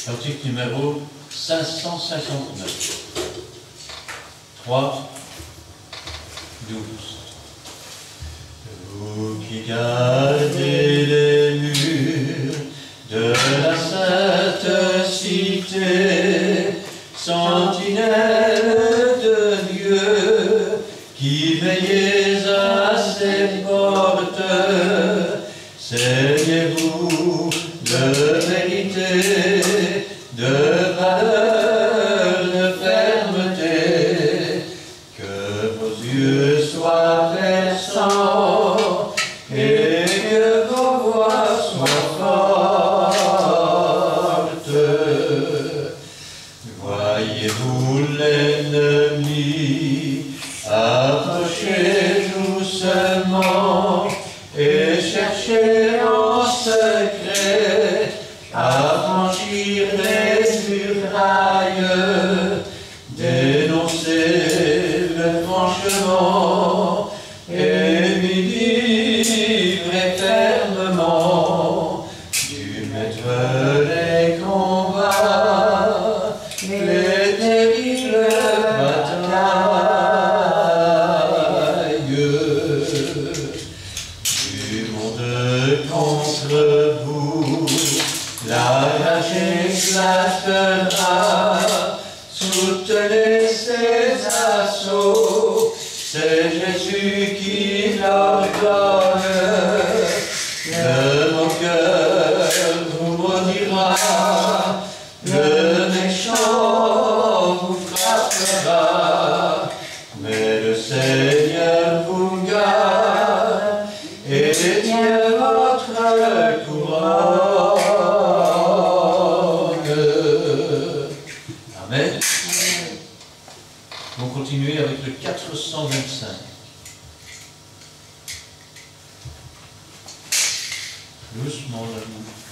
Cantique numéro 559. 3, 12. Vous qui gardez les murs de la sainte cité, sentinelle de Dieu, qui veillez à ses portes, saignez-vous de vérité, de valeur, de fermeté, que vos yeux soient perçants et que vos voix soient fortes. Voyez-vous l'ennemi approcher doucement et chercher en secret à franchir les murailles, dénoncer le franchement et lui livrer fermement du maître les combats, les terribles batailles du monde contre vous. La rage éclatera, soutenez ses assauts, c'est Jésus qui l'ordonne. Le moqueur vous maudira, le méchant vous frappera, mais le Seigneur vous garde et tient votre couronne. Amen. On va continuer avec le 425. Doucement là.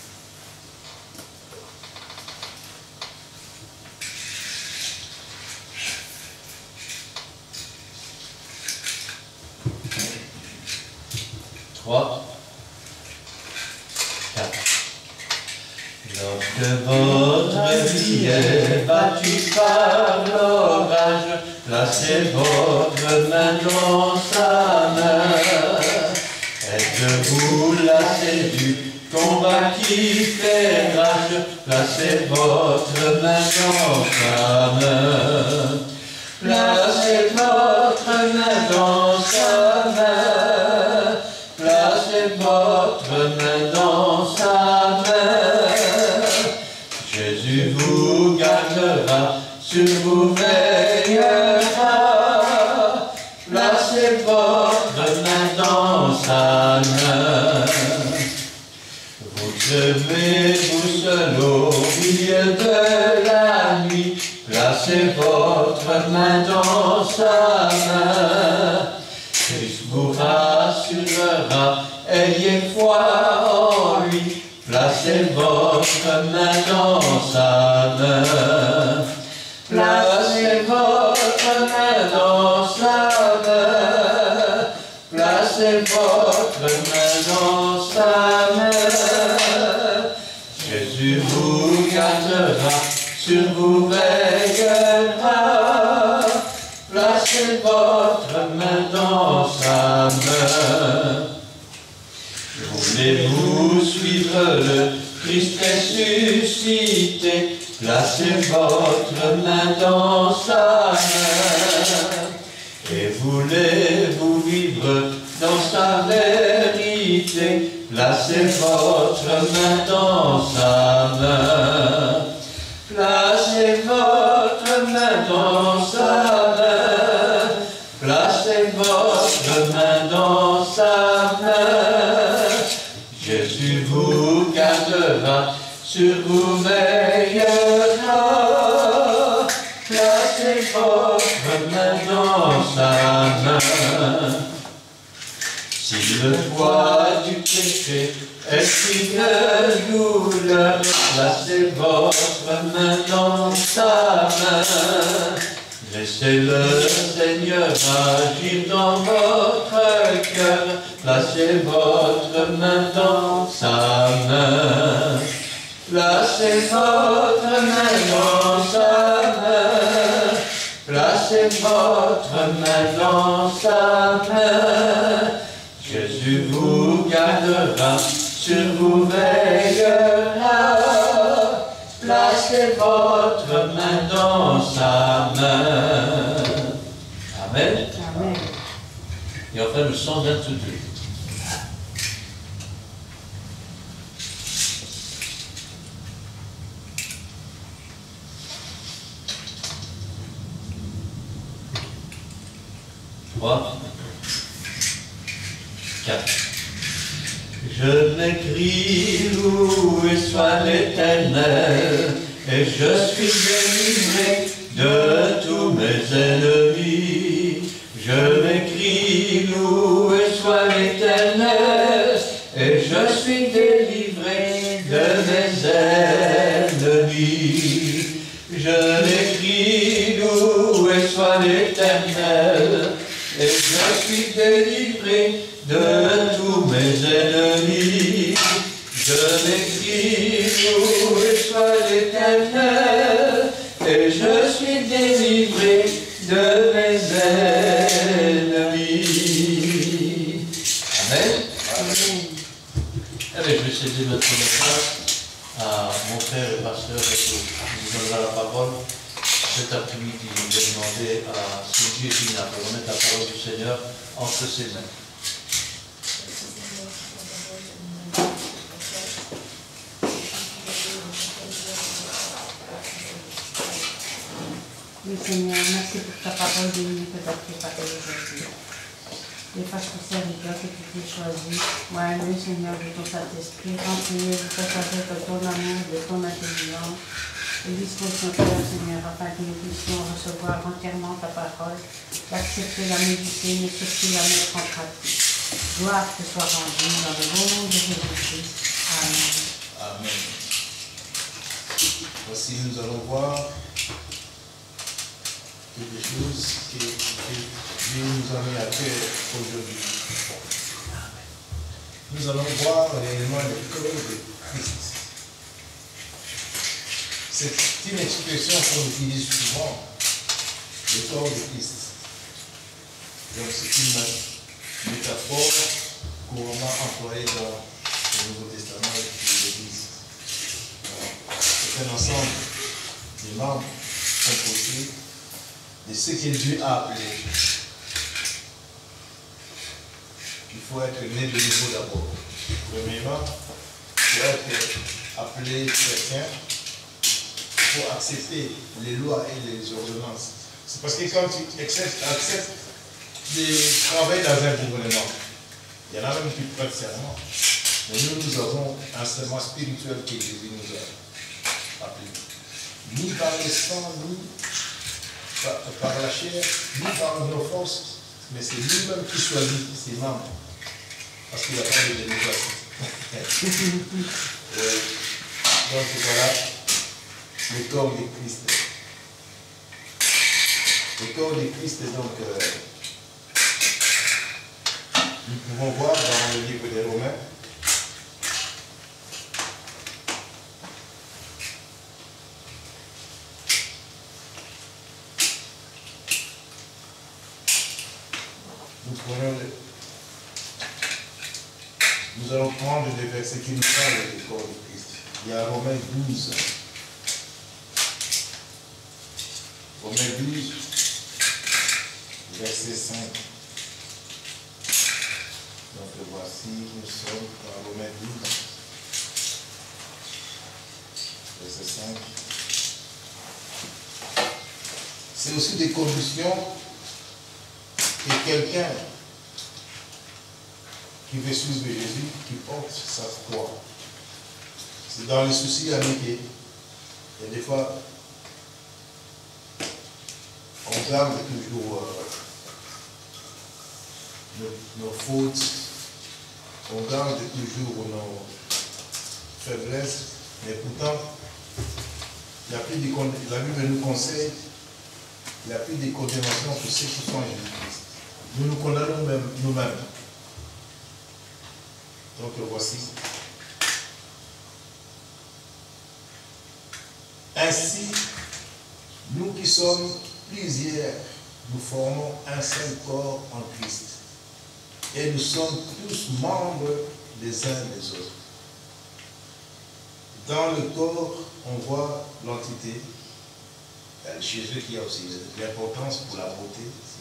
3, 4. Lorsque votre vie est battue par l'orage, placez votre main dans sa main. Êtes-vous lassé du combat qui fait rage? Placez votre main dans sa main. Placez votre main dans sa main. Placez votre main dans sa main. Jésus vous gardera, sur vous veillera. Placez votre main dans sa main. Vous levez-vous seul au milieu de la nuit. Placez votre main dans sa main. Christ vous rassurera, ayez foi en lui. Placez votre main dans sa main. Placez votre main dans sa main. Placez votre main dans sa main. Jésus vous gardera, sur vous veillera. Placez votre main dans sa main. Voulez-vous suivre le Christ ressuscité? Placez votre main dans sa main. Et voulez-vous vivre dans sa vérité? Placez votre main dans sa main. Placez votre main dans sa main. Placez votre main dans sa main. Jésus vous gardera, sur vous veillera. Placez votre main dans sa main. Si le poids du péché est une douleur, placez votre main dans sa main. Laissez le Seigneur agir dans votre cœur. Placez votre main dans sa main. placez votre main dans sa main, placez votre main dans sa main. Jésus vous gardera, sur vous veillera. Placez votre main dans sa main. Amen. Amen. Et enfin le 122. Trois, 4. Je m'écris, loué soit l'Éternel, et je suis délivré de tous mes ennemis. Je m'écrie, loué soit l'Éternel, et je suis délivré de mes ennemis. Je m'écrie, loué soit l'Éternel, et je suis délivré de tous mes ennemis. Je m'écrie, loué soit l'Éternel, et je suis délivré de mes ennemis. Amen. Amen. Allez, je vais céder maintenant la place à mon frère et pasteur qui nous donnera la parole. Cet après-midi, je vais demander à Sylvie et Gina de remettre la parole du Seigneur entre ses mains. Oui, Seigneur, merci pour ta parole bénie que tu as préparée aujourd'hui. Les pasteurs serviteurs que tu t'es choisi, moi-même, Seigneur, de ton Saint-Esprit, remplis de ta sagesse, de ton amour, de ton intelligence, et dispose ton cœur, Seigneur, afin que nous puissions recevoir entièrement ta parole, l'accepter, la méditer, mais surtout la mettre en pratique. Gloire te soit rendue dans le nom de Jésus-Christ. Amen. Amen. Voici, nous allons voir quelque chose que Dieu nous a mis à cœur aujourd'hui. Nous allons voir réellement le corps de Christ. C'est une expression qu'on utilise souvent, le corps de Christ. Donc c'est une métaphore couramment employée dans le Nouveau Testament et l'Église. C'est un ensemble de membres composés de ce que Dieu a appelé. Il faut être né de nouveau d'abord. Premièrement, pour être appelé chrétien, il faut accepter les lois et les ordonnances. C'est parce que quand tu acceptes de travailler dans un gouvernement, il y en a même qui prêtent serment. Mais nous avons un serment spirituel que Jésus nous a appelé. Ni par le sang, ni par la chair, ni par nos forces, mais c'est lui-même qui choisit ses membres. Parce qu'il n'y a pas de démocratie. Donc voilà le corps de Christ. Le corps de Christ, donc, nous pouvons voir dans le livre des Romains. Nous allons prendre des versets qui nous parlent du corps de Christ. Il y a Romains 12. Romains 12, verset 5. Donc voici, nous sommes dans Romains 12, verset 5. C'est aussi des conditions que quelqu'un qui veut suivre Jésus, qui porte sa croix. C'est dans les soucis amitiés. Et des fois, on garde toujours nos fautes, on garde toujours nos faiblesses, mais pourtant, la Bible nous conseille, il n'y a plus de condamnation pour ceux qui sont en Jésus-Christ. Nous nous condamnons nous-mêmes. Donc voici. Ainsi, nous qui sommes plusieurs, nous formons un seul corps en Christ. Et nous sommes tous membres les uns des autres. Dans le corps, on voit l'entité. Chez eux, qui a aussi l'importance pour la beauté.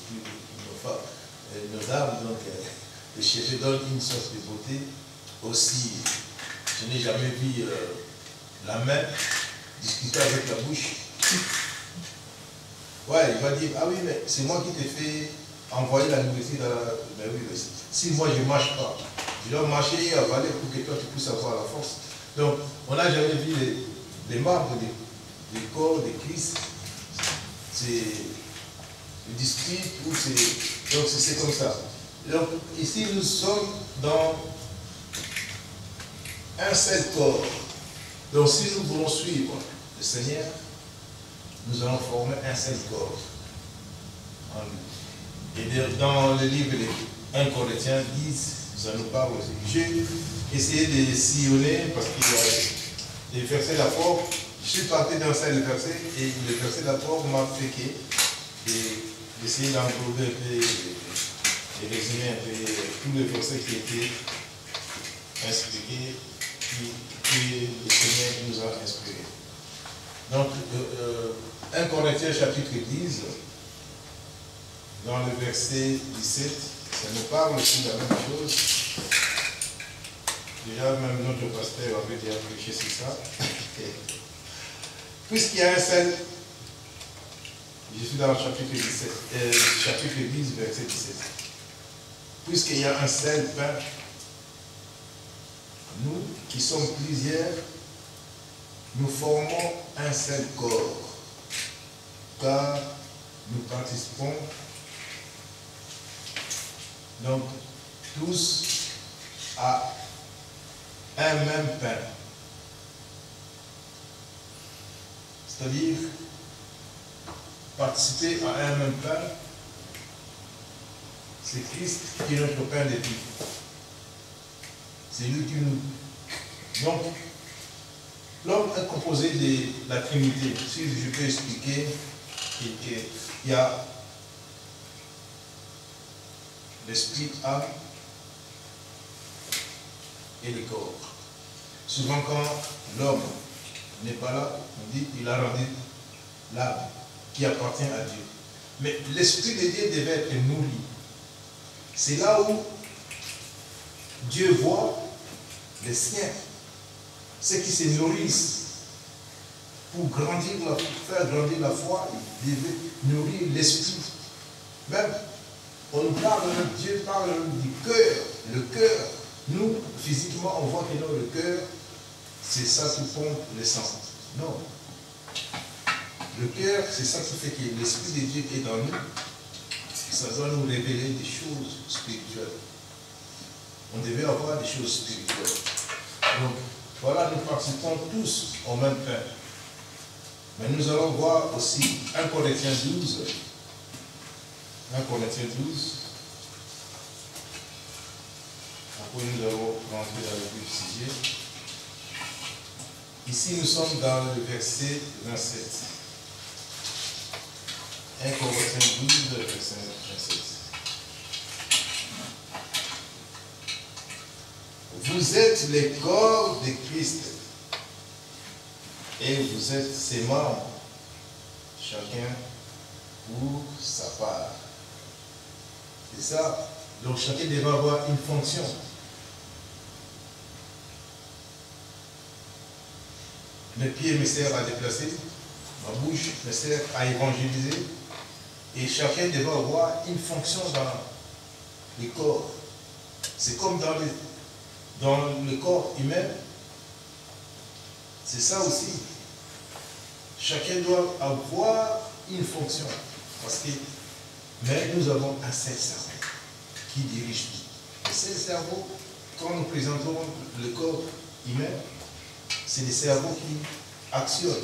Nos dames, donc, le chef donne une sorte de beauté. Aussi, je n'ai jamais vu la main discuter avec la bouche. Ouais, il va dire, ah oui, mais c'est moi qui t'ai fait envoyer la nourriture dans la... Mais oui, mais si moi je ne marche pas, je dois marcher et avaler pour que toi tu puisses avoir la force. Donc, on n'a jamais vu les membres du corps de Christ. C'est le dispute ou c'est... Donc, c'est comme ça. Donc, ici, nous sommes dans un seul corps. Donc, si nous voulons suivre le Seigneur, nous allons former un seul corps en lui. Et dans le livre de 1 Corinthiens 10, ça nous parle aussi. J'ai essayé de sillonner parce qu'il y a des versets d'apport. Je suis parti d'un seul verset et le verset d'apport m'a fait d'essayer d'englober un peu et résumer un peu tous les versets qui étaient inspirés, que le Seigneur nous a inspirés. Donc, 1 Corinthiens chapitre 10, dans le verset 17, ça nous parle aussi de la même chose. Déjà, même notre pasteur avait déjà prêché sur ça. Puisqu'il y a un seul, je suis dans le chapitre 17, chapitre 10, verset 17. Puisqu'il y a un seul pain, nous qui sommes plusieurs, nous formons un seul corps, car nous participons donc tous à un même pain. C'est-à-dire participer à un même pain, c'est Christ qui est notre pain de vie. C'est lui qui nous... Donc, l'homme est composé de la Trinité. Si je peux expliquer qu'il y a l'esprit, âme et le corps. Souvent quand l'homme n'est pas là, on dit qu'il a rendu l'âme qui appartient à Dieu. Mais l'esprit de Dieu devait être nourri. C'est là où Dieu voit les siens, ceux qui se nourrissent pour faire grandir la foi, ils devaient nourrir l'esprit. Même, on nous parle, Dieu parle du cœur. Le cœur, nous, physiquement, on voit que dans le cœur, c'est ça qui pompe le sang. Non. Le cœur, c'est ça qui fait que l'Esprit de Dieu est dans nous. Ça doit nous révéler des choses spirituelles. On devait avoir des choses spirituelles. Donc, voilà, nous participons tous au même pain. Mais nous allons voir aussi 1 Corinthiens 12. 1 Corinthiens 12. Après, nous allons rentrer dans le vif du sujet. Ici, nous sommes dans le verset 27. 1 Corinthiens 12, verset 27. Vous êtes les corps de Christ et vous êtes ses membres, chacun pour sa part. C'est ça. Donc chacun devrait avoir une fonction. Mes pieds me servent à déplacer, ma bouche me sert à évangéliser, et chacun devrait avoir une fonction dans le corps. C'est comme dans le corps humain, c'est ça aussi. Chacun doit avoir une fonction. Mais nous avons un seul cerveau qui dirige tout. Le seul cerveau, quand nous présentons le corps humain, c'est le cerveau qui actionne.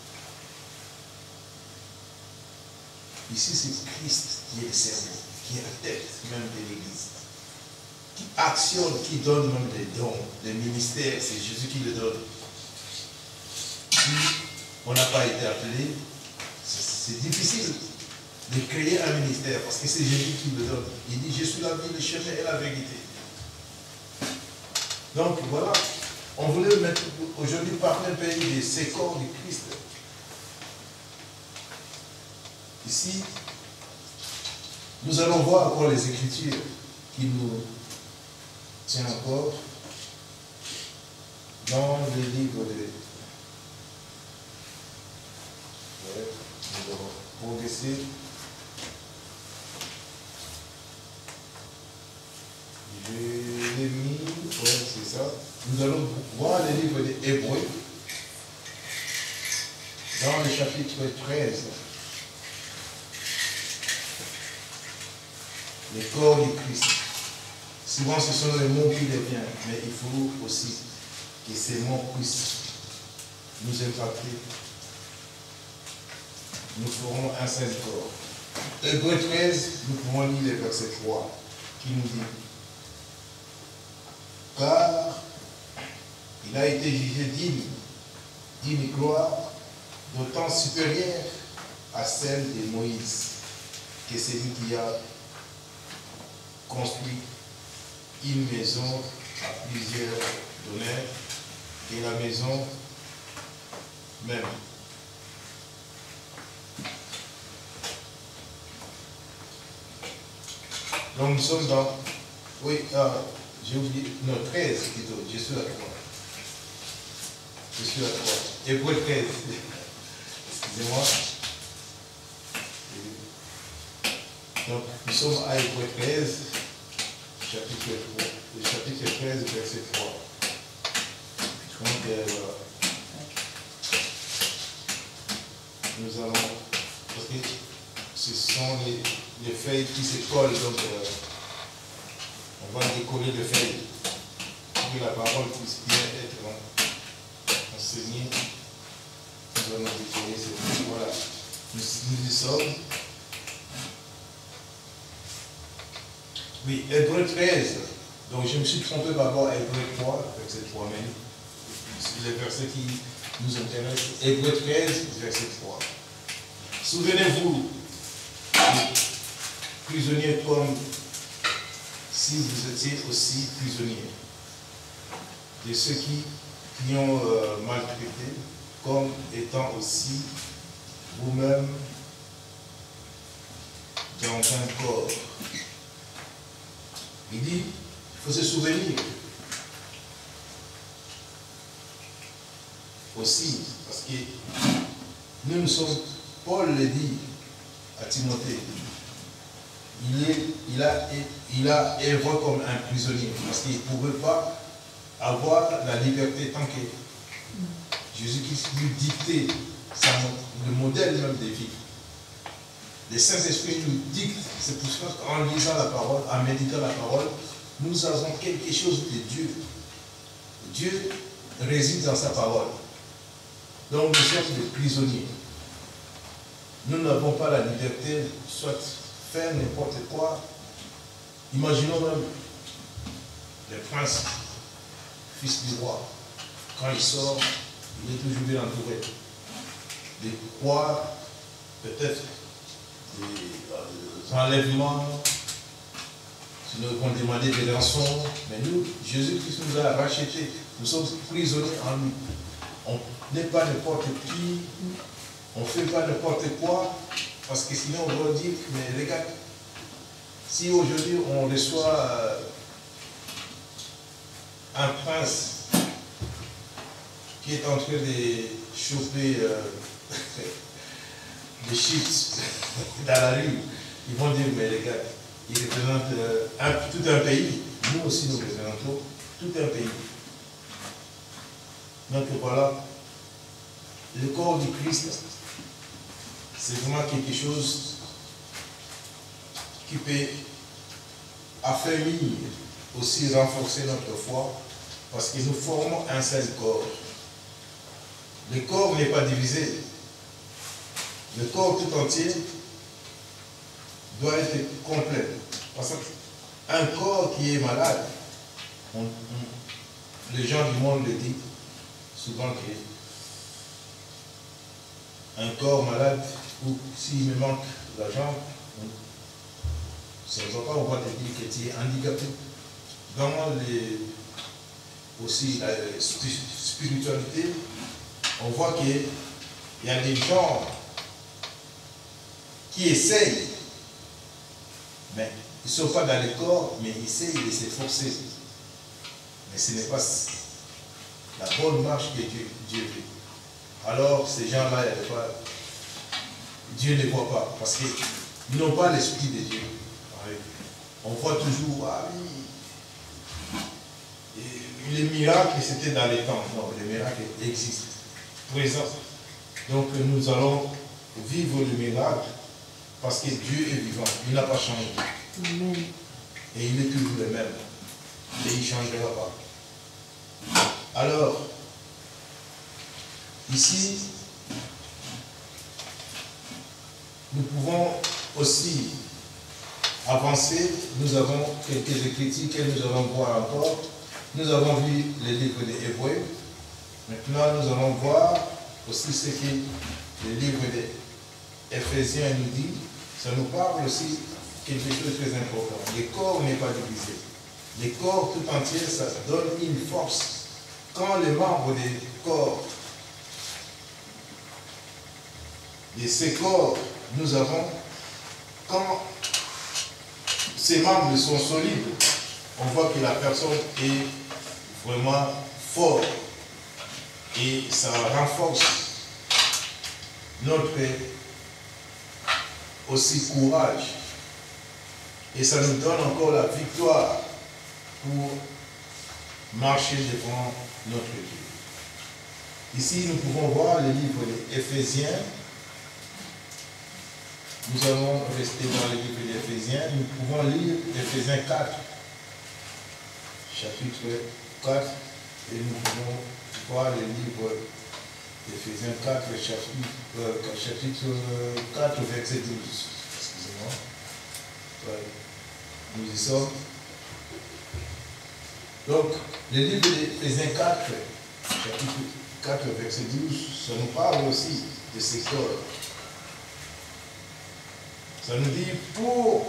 Ici, c'est Christ qui est le cerveau, qui est la tête même de l'Église. Qui actionne, qui donne même des dons, des ministères, c'est Jésus qui les donne. on n'a pas été appelé, c'est difficile de créer un ministère parce que c'est Jésus qui le donne. Il dit, je suis la vie, le chemin et la vérité. Donc voilà, on voulait mettre aujourd'hui parler un peu de ces corps du Christ. Ici, nous allons voir encore les Écritures qui nous tiennent encore dans le livre de... Ouais, nous allons progresser. Je l'ai mis, ouais, c'est ça. Nous allons voir le livre des Hébreux dans le chapitre 13. Le corps du Christ. Souvent, ce sont les mots qui deviennent, mais il faut aussi que ces mots puissent nous impacter. Nous ferons un seul corps. Hébreux 13, nous pouvons lire le verset 3 qui nous dit: car il a été jugé digne d'une gloire d'autant supérieure à celle de Moïse, que celui qui a construit une maison à plusieurs donneurs et la maison même. Donc nous sommes dans... Oui, j'ai oublié... Non, 13 plutôt. Je suis à 3. Je suis à 3. Hébreux 13. Excusez-moi. Donc nous sommes à Hébreux 13, chapitre 3. Le chapitre 13, verset 3. Donc voilà. Nous allons... Parce que ce sont les feuilles qui se collent, donc on va décoller les feuilles pour que la parole puisse bien être enseignée. Nous allons décoller ces feuilles. Voilà. Nous y sommes. Oui, Hébreux 13. Donc je me suis trompé par rapport à Hébreux 3, verset 3 même. C'est le verset qui nous intéresse. Hébreux 13, verset 3. Souvenez-vous, prisonniers comme si vous étiez aussi prisonniers de ceux qui ont maltraité, comme étant aussi vous-même dans un corps. Il dit, il faut se souvenir aussi, parce que nous sommes, Paul le dit à Timothée, il a œuvré comme un prisonnier, parce qu'il ne pouvait pas avoir la liberté tant que Jésus-Christ lui dictait le modèle même de vie. Le Saint-Esprit nous dicte, c'est pour ça qu'en lisant la parole, en méditant la parole, nous avons quelque chose de Dieu. Dieu réside dans sa parole. Donc nous sommes des prisonniers. Nous n'avons pas la liberté, soit faire n'importe quoi. Imaginons même le prince, fils du roi. Quand il sort, il est toujours bien entouré. Des rois, peut-être des enlèvements, si nous avons demandé des rançons, mais nous, Jésus-Christ nous a rachetés. Nous sommes prisonniers en lui. On n'est pas n'importe qui, on ne fait pas n'importe quoi, parce que sinon on va dire, mais regarde, si aujourd'hui on reçoit un prince qui est en train de choper des chips dans la rue, ils vont dire, mais regarde, il représente tout un pays, nous aussi nous représentons tout un pays. Donc voilà, le corps du Christ, c'est vraiment quelque chose qui peut affermir, aussi renforcer notre foi, parce que nous formons un seul corps. Le corps n'est pas divisé. Le corps tout entier doit être complet. Parce qu'un corps qui est malade, les gens du monde le disent souvent que un corps malade ou s'il me manque la jambe, ça ne va pas, on va te dire que tu es handicapé. Dans aussi la spiritualité, on voit qu'il y a des gens qui essayent, mais ils ne sont pas dans le corps, mais ils essayent de s'efforcer. Mais ce n'est pas la bonne marche que Dieu veut. Alors, ces gens-là, Dieu ne les voit pas, parce qu'ils n'ont pas l'esprit de Dieu. On voit toujours, ah oui, les miracles, c'était dans les temps. Non, les miracles existent, présents. Donc, nous allons vivre le miracle, parce que Dieu est vivant, il n'a pas changé. Amen. Et il est toujours le même. Et il ne changera pas. Alors, ici, nous pouvons aussi avancer. Nous avons quelques écritures que nous allons voir encore. Nous avons vu les livres des Hébreux. Maintenant, nous allons voir aussi ce que le livre des Éphésiens nous dit. Ça nous parle aussi quelque chose de très important. Le corps n'est pas divisé. Le corps tout entier, ça donne une force. Quand les membres des corps, de ces corps, nous avons, quand ces membres sont solides, on voit que la personne est vraiment forte et ça renforce notre aussi courage et ça nous donne encore la victoire pour marcher devant notre Dieu. Ici, nous pouvons voir le livre des Éphésiens. Nous allons rester dans le livre des Éphésiens. Nous pouvons lire Éphésiens 4, chapitre 4, et nous pouvons voir le livre d'Éphésiens 4, chapitre 4, verset 12. Excusez-moi. Ouais. Nous y sommes. Donc, le livre d'Éphésiens 4, chapitre 4, verset 12, ça nous parle aussi de ces corps. Ça nous dit pour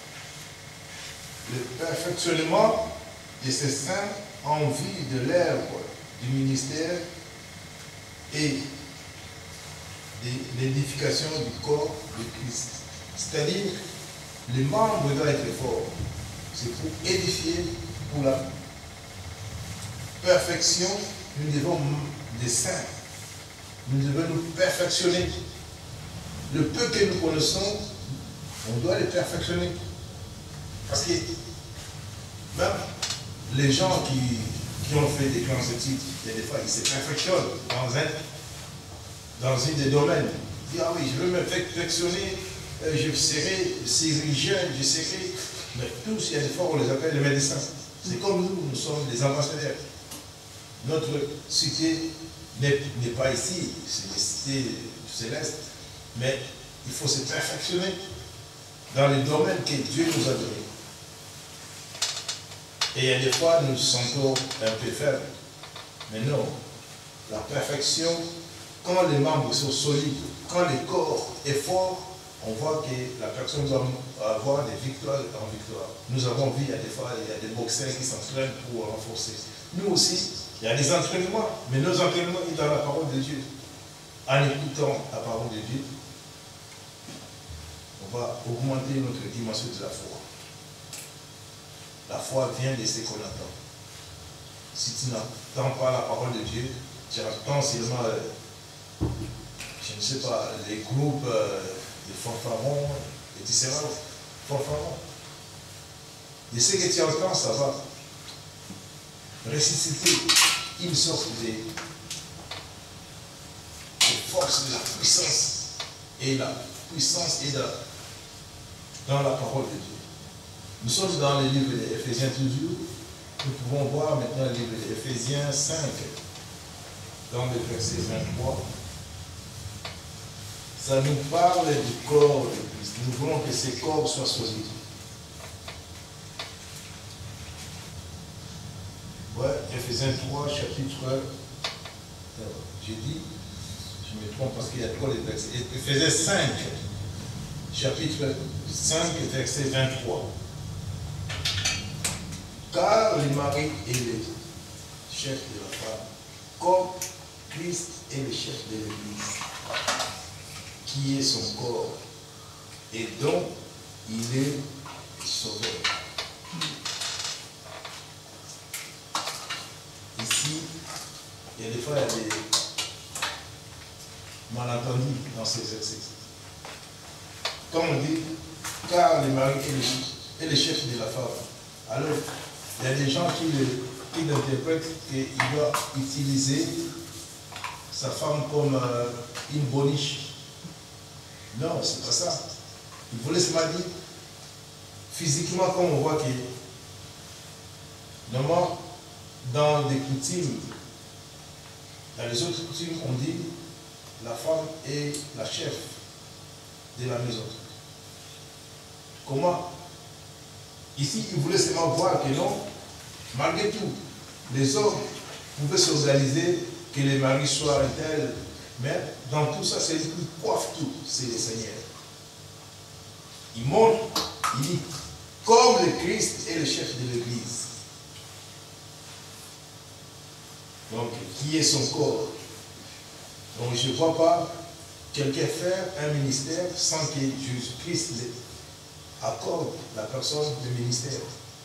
le perfectionnement de ces saints en vue de l'œuvre du ministère et de l'édification du corps de Christ. C'est-à-dire, les membres doivent être forts. C'est pour édifier, pour la perfection, nous devons des saints. Nous devons nous perfectionner. Le peu que nous connaissons, on doit les perfectionner. Parce que même les gens qui ont fait des grands études, des fois, ils se perfectionnent dans un des domaines. Ils disent, ah oui, je veux me perfectionner, je serai chirurgien, je serai... Mais tous, il y a des fois, on les appelle les médecins. C'est comme nous sommes des ambassadeurs. Notre cité n'est pas ici, c'est une cité céleste, mais il faut se perfectionner dans les domaines que Dieu nous a donnés. Et il y a des fois, nous nous sentons un peu faibles. Mais non, la perfection, quand les membres sont solides, quand le corps est fort, on voit que la personne doit avoir des victoires en victoire. Nous avons vu, il y a des fois, il y a des boxeurs qui s'entraînent pour renforcer. Nous aussi, il y a des entraînements, mais nos entraînements sont dans la parole de Dieu. En écoutant la parole de Dieu, on va augmenter notre dimension de la foi. La foi vient de ce qu'on entend. Si tu n'entends pas la parole de Dieu, tu entends seulement, je ne sais pas, les groupes de fanfarons, et tu seras fanfarons. Et ce que tu entends, ça va ressusciter une sorte de force, de la puissance. Et la puissance est dans la parole de Dieu. Nous sommes dans le livre d'Éphésiens toujours. Nous pouvons voir maintenant le livre d'Éphésiens 5, dans le verset 23. Ça nous parle du corps de Christ. Nous voulons que ces corps soient solides. Ouais, Éphésiens 3, chapitre, j'ai dit, je je me trompe parce qu'il y a trop de versets. Éphésiens 5, chapitre 5, verset 23. Car le mari est le chef de la femme, comme Christ est le chef de l'Église, qui est son corps, et dont il est sauveur. Ici, il y a des fois, il y a des malentendus dans ces versets. Comme on dit, car le mari est le chef de la femme. Alors, il y a des gens qui interprètent qu'il doit utiliser sa femme comme une boniche. Non, c'est pas ça. Il voulait seulement dire, physiquement, comme on voit que, normalement, dans des coutumes, dans les autres coutumes, on dit, la femme est la chef de la maison. Comment? Ici, il voulait seulement voir que non, malgré tout, les hommes pouvaient s'organiser, que les maris soient tels, mais dans tout ça, c'est lui qui coiffe tout, c'est le Seigneur. Il montre, il dit, comme le Christ est le chef de l'Église, donc qui est son corps. Donc je ne vois pas quelqu'un faire un ministère sans que Jésus-Christ accorde la personne du ministère.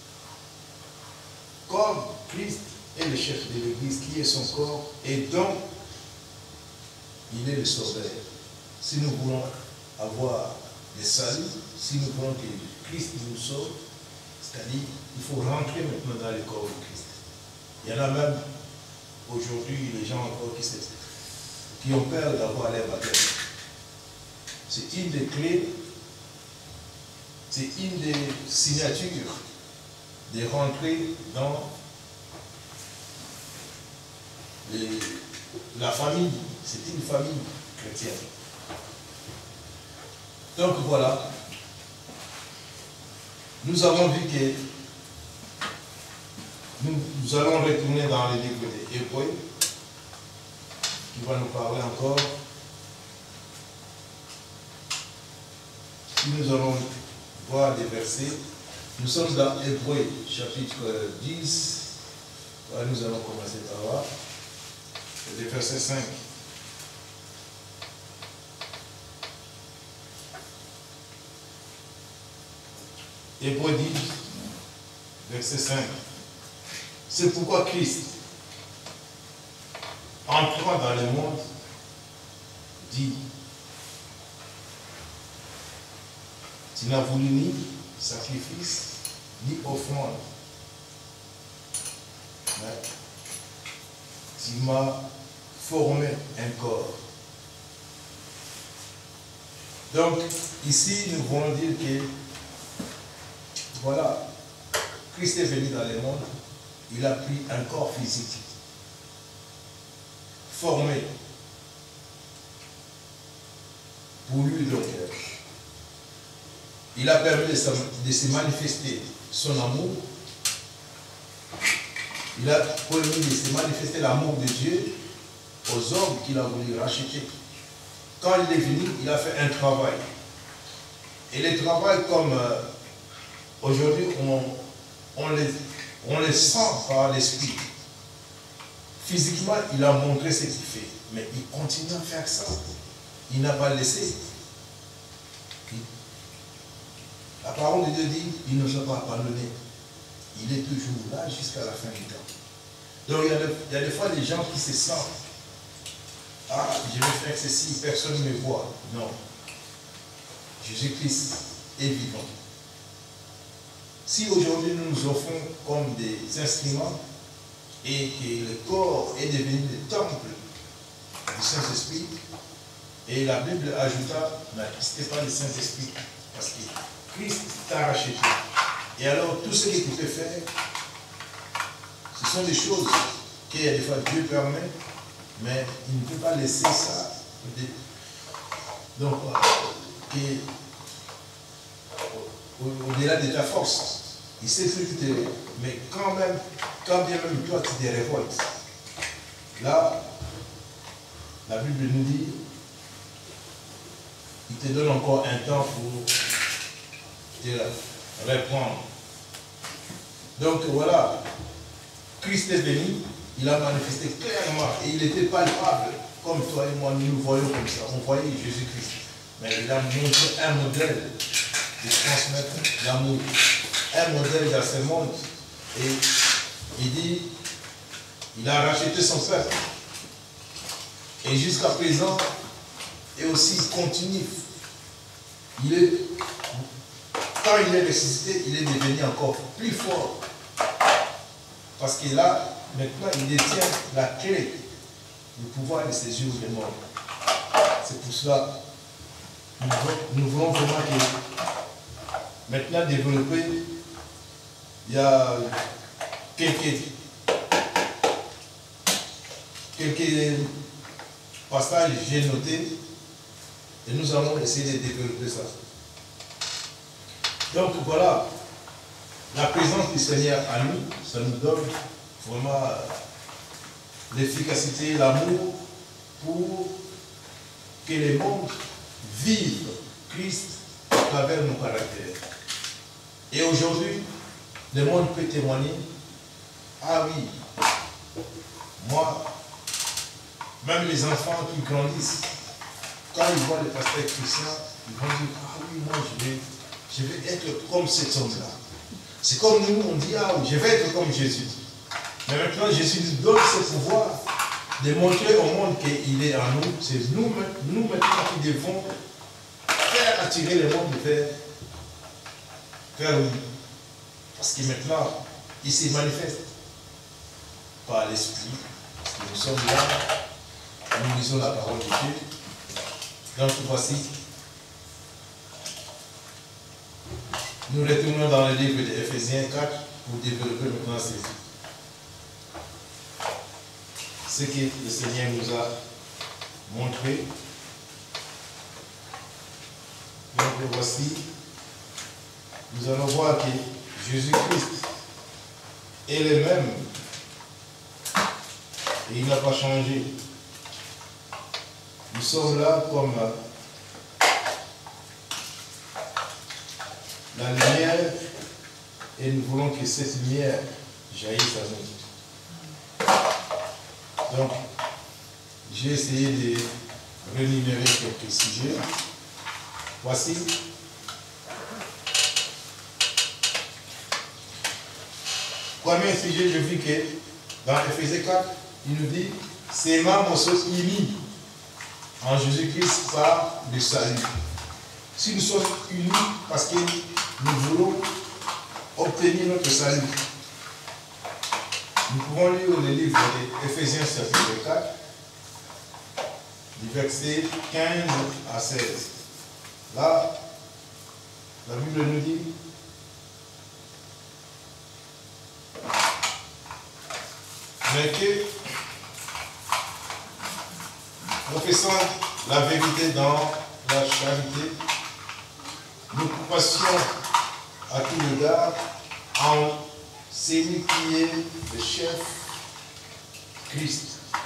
Comme Christ est le chef de l'Église, qui est son corps, et dont il est le sauveur. Si nous voulons avoir le salut, si nous voulons que Christ nous sauve, c'est-à-dire il faut rentrer maintenant dans le corps de Christ. Il y en a même aujourd'hui les gens encore qui ont peur d'avoir l'air baptême. C'est une des clés, c'est une des signatures de rentrer dans la famille. C'est une famille chrétienne. Donc voilà, nous avons vu que nous allons retourner dans le livre des Hébreux, qui va nous parler encore. Si nous allons voir des versets, nous sommes dans Hébreux chapitre 10. Voilà, nous allons commencer par là. Le verset 5. Hébreux 10, verset 5. C'est pourquoi Christ, entrant dans le monde, dit, tu n'as voulu ni sacrifice, ni offrande, mais tu m'as formé un corps. Donc, ici, nous voulons dire que, voilà, Christ est venu dans le monde, il a pris un corps physique, formé, pour lui donc. Il a permis de se manifester son amour. Il a permis de se manifester l'amour de Dieu aux hommes qu'il a voulu racheter. Quand il est venu, il a fait un travail. Et le travail, comme aujourd'hui, on le sent par l'esprit. Physiquement, il a montré ce qu'il fait. Mais il continue à faire ça. Il n'a pas laissé. La parole de Dieu dit, il ne s'est pas abandonné. Il est toujours là jusqu'à la fin du temps. Donc il y a des fois des gens qui se sentent, ah, je vais faire ceci, personne ne me voit. Non. Jésus-Christ est vivant. Si aujourd'hui nous nous offrons comme des instruments et que le corps est devenu le temple du Saint-Esprit, et la Bible ajouta, n'assistez pas le Saint-Esprit, parce que Christ t'a racheté. Et alors, tout ce que tu peux faire, ce sont des choses que des fois Dieu permet, mais il ne peut pas laisser ça. Donc, au-delà de ta force, il sait ce que tu te... Mais quand bien même toi, tu te révoltes, là, la Bible nous dit, il te donne encore un temps pour te reprendre. Donc voilà, Christ est venu, il a manifesté clairement et il était palpable, comme toi et moi, nous le voyons comme ça. On voyait Jésus-Christ. Mais il a montré un modèle de transmettre l'amour, un modèle dans ce monde. Et il dit, il a racheté son peuple. Et jusqu'à présent, et aussi il continue. Quand il est ressuscité, il est devenu encore plus fort. Parce que là, maintenant, il détient la clé du pouvoir de ces jours de mort. C'est pour cela nous voulons vraiment que maintenant développer, il y a quelques passages que j'ai notés et nous allons essayer de développer ça. Donc voilà, la présence du Seigneur à nous, ça nous donne vraiment l'efficacité, l'amour pour que le monde vive Christ à travers nos caractères. Et aujourd'hui, le monde peut témoigner, ah oui, moi, même les enfants qui grandissent, quand ils voient les pasteurs chrétiens, ils vont dire, ah oui, moi je vais être comme cet homme-là. C'est comme nous, on dit, ah oui, je vais être comme Jésus. Mais maintenant, Jésus nous donne ce pouvoir de montrer au monde qu'il est en nous. C'est nous maintenant qui devons faire attirer le monde vers lui. Parce que maintenant, il se manifeste par l'Esprit. Parce que nous sommes là, nous lisons la parole de Dieu. Donc voici, nous retournons dans le livre d'Éphésiens 4 pour développer maintenant ce que le Seigneur nous a montré. Donc voici, nous allons voir que Jésus-Christ est le même et il n'a pas changé. Nous sommes là comme la lumière et nous voulons que cette lumière jaillisse à nous. Donc, j'ai essayé de rémunérer quelques sujets. Voici. Premier sujet, je vis que dans Éphésiens 4, il nous dit, ces membres sont unis en Jésus-Christ par le salut. Si nous sommes unis parce que nous voulons obtenir notre salut, nous pouvons lire le livre d'Éphésiens chapitre 4, du verset 15 à 16. Là, la Bible nous dit, mais que, professant la vérité dans la charité, nous passions à tout regard en celui qui est le chef, Christ.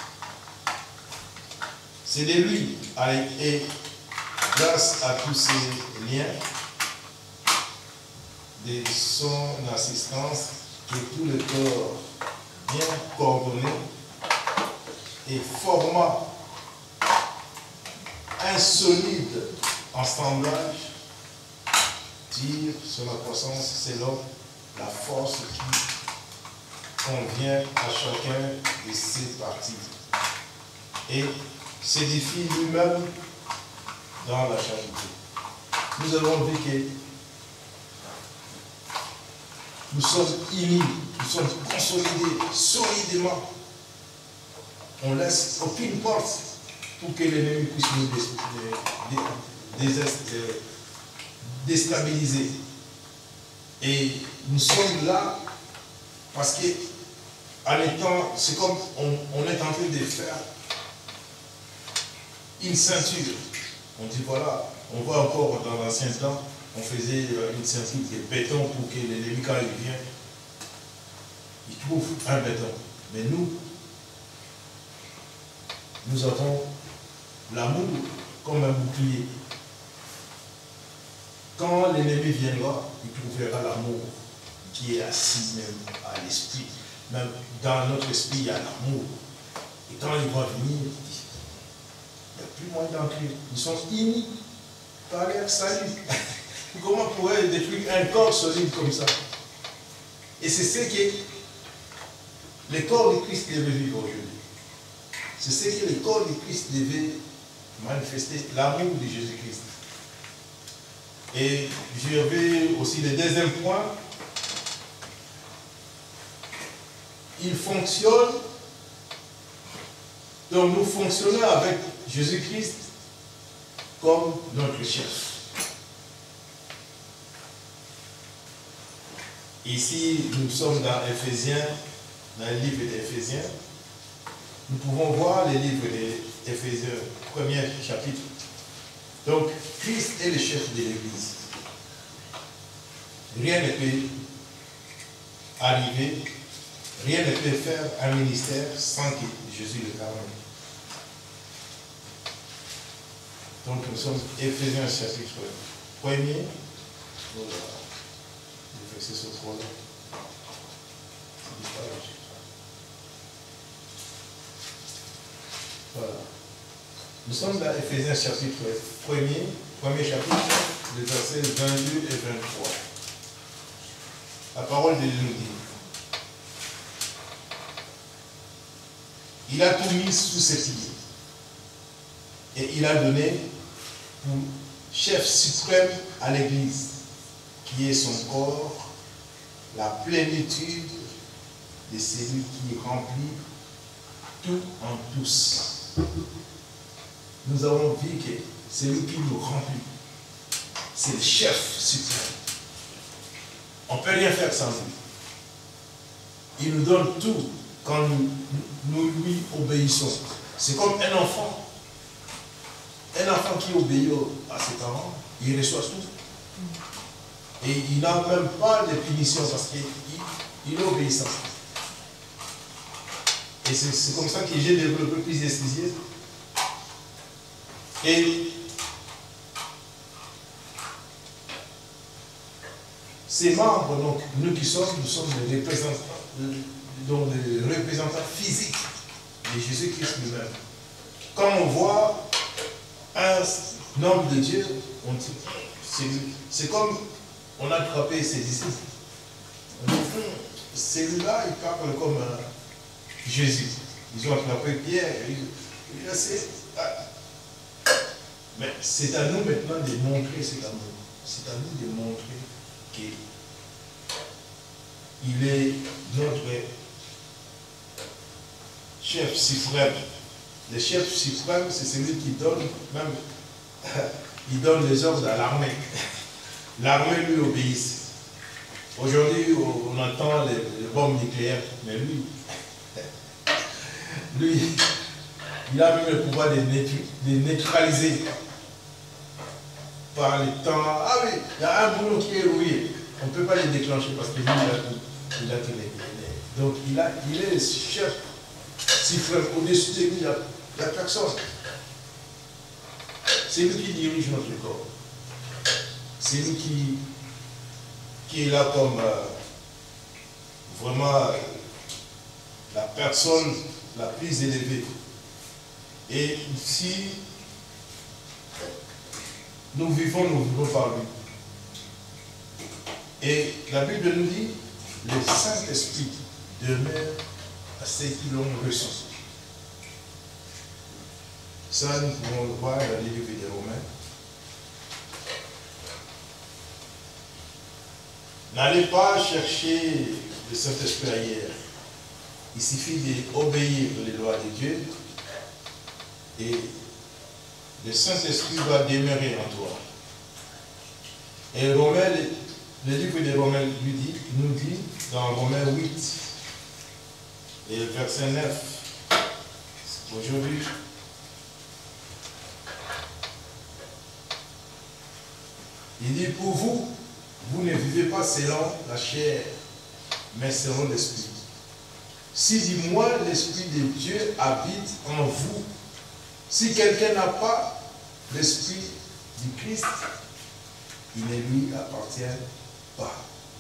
C'est de lui et grâce à tous ces liens, de son assistance, que tout le corps bien coordonné et formant un solide assemblage tire sur la croissance selon la force qui convient à chacun de ses parties et s'édifie lui-même dans la charité. Nous avons vu que nous sommes unis, nous sommes consolidés solidement. On ne laisse aucune porte pour que l'ennemi puisse nous déstabiliser. Et nous sommes là parce que, en étant, c'est comme on est en train de faire une ceinture. On dit voilà, on voit encore dans l'ancien temps, on faisait une ceinture de béton pour que l'ennemi, quand il vient, il trouve un béton. Mais nous avons l'amour comme un bouclier. Quand l'ennemi viendra, il trouvera l'amour qui est assis même à l'esprit. Même dans notre esprit, il y a l'amour. Et quand il va venir, il n'y a plus moyen d'entrer. Ils sont unis par leur salut. Comment pourrait détruire un corps solide comme ça? Et c'est ce que le corps de Christ devait vivre aujourd'hui. C'est ce que le corps de Christ devait manifester, l'amour de Jésus-Christ. Et je vais aussi le deuxième point. Il fonctionne, donc nous fonctionnons avec Jésus-Christ comme notre chef. Ici, nous sommes dans Éphésiens, dans le livre d'Éphésiens. Nous pouvons voir le livre d'Éphésiens, premier chapitre. Donc, Christ est le chef de l'Église. Rien ne peut arriver, rien ne peut faire un ministère sans que Jésus le permette. Donc, nous sommes Éphésiens chapitre 1er. Voilà. C'est ce point-là. Voilà. Nous sommes dans Éphésiens chapitre 1er chapitre, les versets 22 et 23. La parole de Dieu nous dit: il a tout mis sous ses pieds et il a donné pour chef suprême à l'Église, qui est son corps, la plénitude de celui qui remplit tout en tous. Nous avons vu que celui qui nous remplit, c'est le chef suprême. On ne peut rien faire sans lui. Il nous donne tout quand nous lui obéissons. C'est comme un enfant. Un enfant qui obéit à ses parents, il reçoit tout. Et il n'a même pas de punition parce qu'il est obéissant. Et c'est comme ça que j'ai développé plus d'esthésie. Et ces membres, donc, nous sommes les représentants, donc les représentants physiques de Jésus-Christ lui-même. Quand on voit un homme de Dieu, on dit, c'est comme on a attrapé ses disciples. Celui-là, il parle comme Jésus. Ils ont attrapé Pierre. Mais c'est à nous maintenant de montrer cet amour. C'est à nous de montrer qu'il est notre chef suprême. Le chef suprême, c'est celui qui donne, même, il donne les ordres à l'armée. L'armée lui obéit. Aujourd'hui, on entend les bombes nucléaires, mais lui, il a même le pouvoir de neutraliser par le temps. Ah oui, il y a un boulot qui est rouillé. On ne peut pas le déclencher parce que lui, il a tout les. Donc, il est le chef suprême. Au-dessus de lui, il n'y a personne. C'est lui qui dirige notre corps. C'est lui qui est là comme vraiment la personne la plus élevée. Et si nous vivons par lui. Et la Bible nous dit, le Saint-Esprit demeure à ceux qui l'ont reçu. Ça, nous pouvons le voir dans les livres des Romains. N'allez pas chercher le Saint-Esprit ailleurs. Il suffit d'obéir les lois de Dieu et le Saint-Esprit va demeurer en toi. Et Romains, le livre de Romains nous dit dans Romains 8 et le verset 9, aujourd'hui, il dit: pour vous, vous ne vivez pas selon la chair, mais selon l'Esprit. Si du moins l'Esprit de Dieu habite en vous, Si quelqu'un n'a pas l'esprit du Christ, il ne lui appartient pas.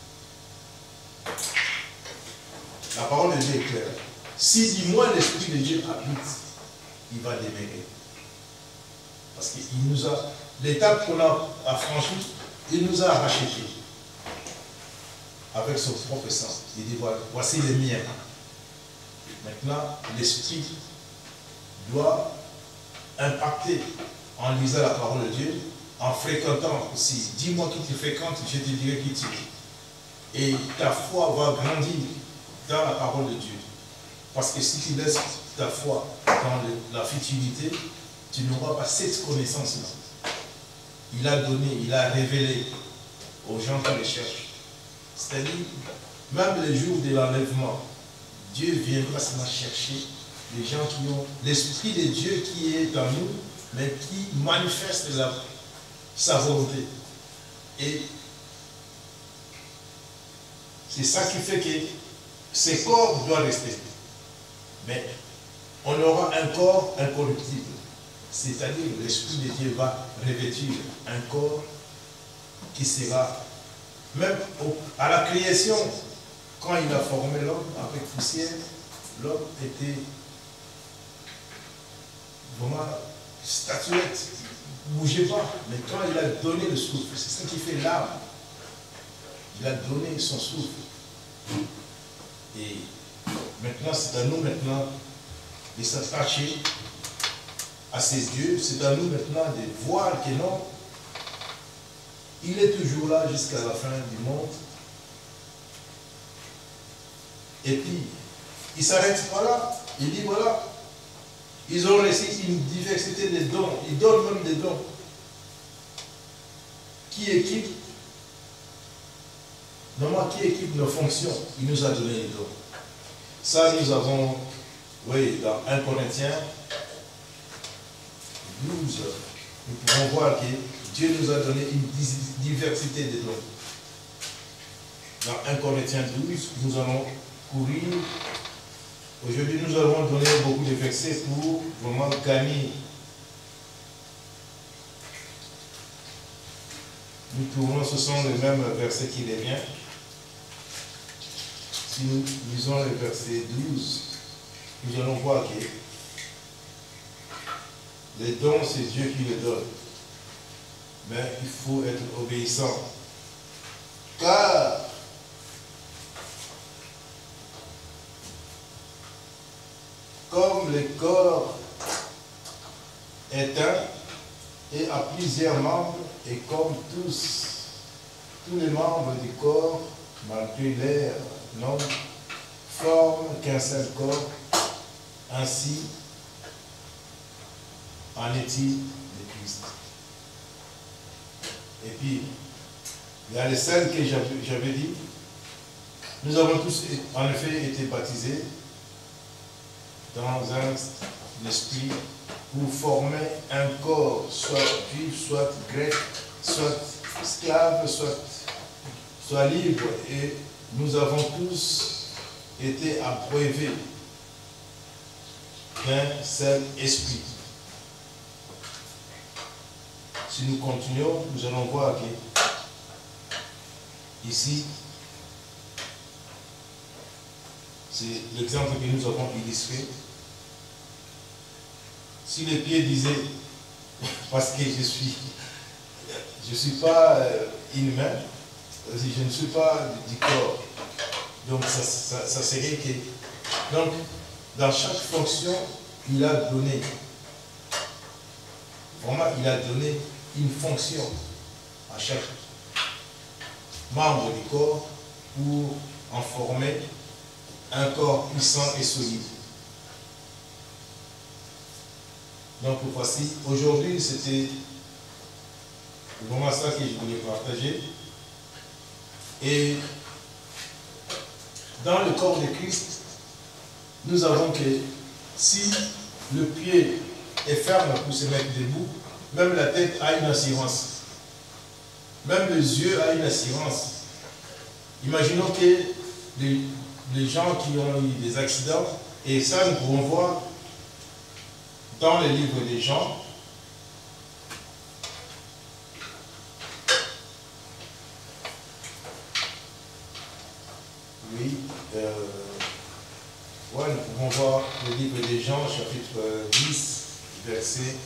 La parole de Dieu est claire. Si dis-moi l'esprit de Dieu habite, il va demeurer. Parce qu'il nous a, l'étape qu'on a franchie, il nous a rachetés avec son propre sang. Il dit, voilà, voici les miens. Maintenant, l'esprit doit impacter en lisant la parole de Dieu, en fréquentant aussi. Dis-moi qui tu fréquentes, je te dirai qui tu es. Et ta foi va grandir dans la parole de Dieu. Parce que si tu laisses ta foi dans la futilité, tu n'auras pas cette connaissance-là. Il a donné, il a révélé aux gens qui le cherchent. C'est-à-dire, même les jours de l'enlèvement, Dieu viendra seulement chercher les gens qui ont l'esprit de Dieu qui est en nous, mais qui manifeste sa volonté. Et c'est ça qui fait que ces corps doivent rester. Mais on aura un corps incorruptible. C'est-à-dire l'Esprit de Dieu va revêtir un corps qui sera, même à la création, quand il a formé l'homme avec poussière, l'homme était vraiment statuette, il ne bougeait pas. Mais quand il a donné le souffle, c'est ça qui fait l'âme. Il a donné son souffle. Et maintenant, c'est à nous maintenant de s'attacher à ses dieux. C'est à nous maintenant de voir que non, il est toujours là jusqu'à la fin du monde. Et puis, il ne s'arrête pas là. Il dit voilà, ils ont reçu une diversité de dons. Ils donnent même des dons. Qui équipe nos fonctions? Il nous a donné les dons. Ça, nous avons, oui, dans 1 Corinthiens 12, nous pouvons voir que Dieu nous a donné une diversité de dons. Dans 1 Corinthiens 12, nous allons courir. Aujourd'hui, nous avons donné beaucoup de versets pour vraiment gagner. Nous trouvons, ce sont les mêmes versets qui reviennent. Si nous lisons le verset 12, nous allons voir que les dons, c'est Dieu qui les donne. Mais il faut être obéissant. Car comme le corps est un et a plusieurs membres, et comme tous les membres du corps, malgré leur nombre, forment qu'un seul corps, ainsi en est-il de Christ. Et puis, il y a les scènes que j'avais dit. Nous avons tous en effet été baptisés dans un esprit pour former un corps, soit juif, soit grec, soit esclave, soit libre. Et nous avons tous été abreuvés d'un seul esprit. Si nous continuons, nous allons voir que ici, c'est l'exemple que nous avons illustré. Si les pieds disaient, parce que je suis pas inhumain, je ne suis pas du corps, donc ça serait que, donc dans chaque fonction, il a donné, vraiment il a donné une fonction à chaque membre du corps pour en former un corps puissant et solide. Donc voici, aujourd'hui c'était vraiment ça que je voulais partager. Et dans le corps de Christ, nous avons que si le pied est ferme pour se mettre debout, même la tête a une assurance. Même les yeux a une assurance. Imaginons que les gens qui ont eu des accidents, et ça nous pouvons voir dans le livre des Jean, oui, ouais, nous pouvons voir le livre des Jean, chapitre 10, verset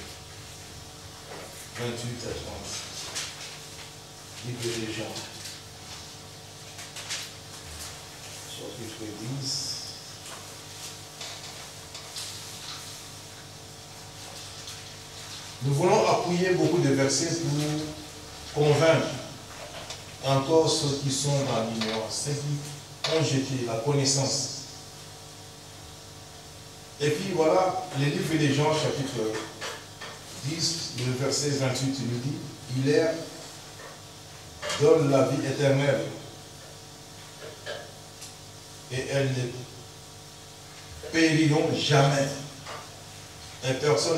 28 à 30. Livre des Jean, chapitre 10. Nous voulons appuyer beaucoup de versets pour convaincre encore ceux qui sont dans l'ignorance, ceux qui ont jeté la connaissance. Et puis voilà, le livre des Jean, chapitre 10, le verset 28 nous dit, il est donne la vie éternelle et elles ne périront jamais. Et personne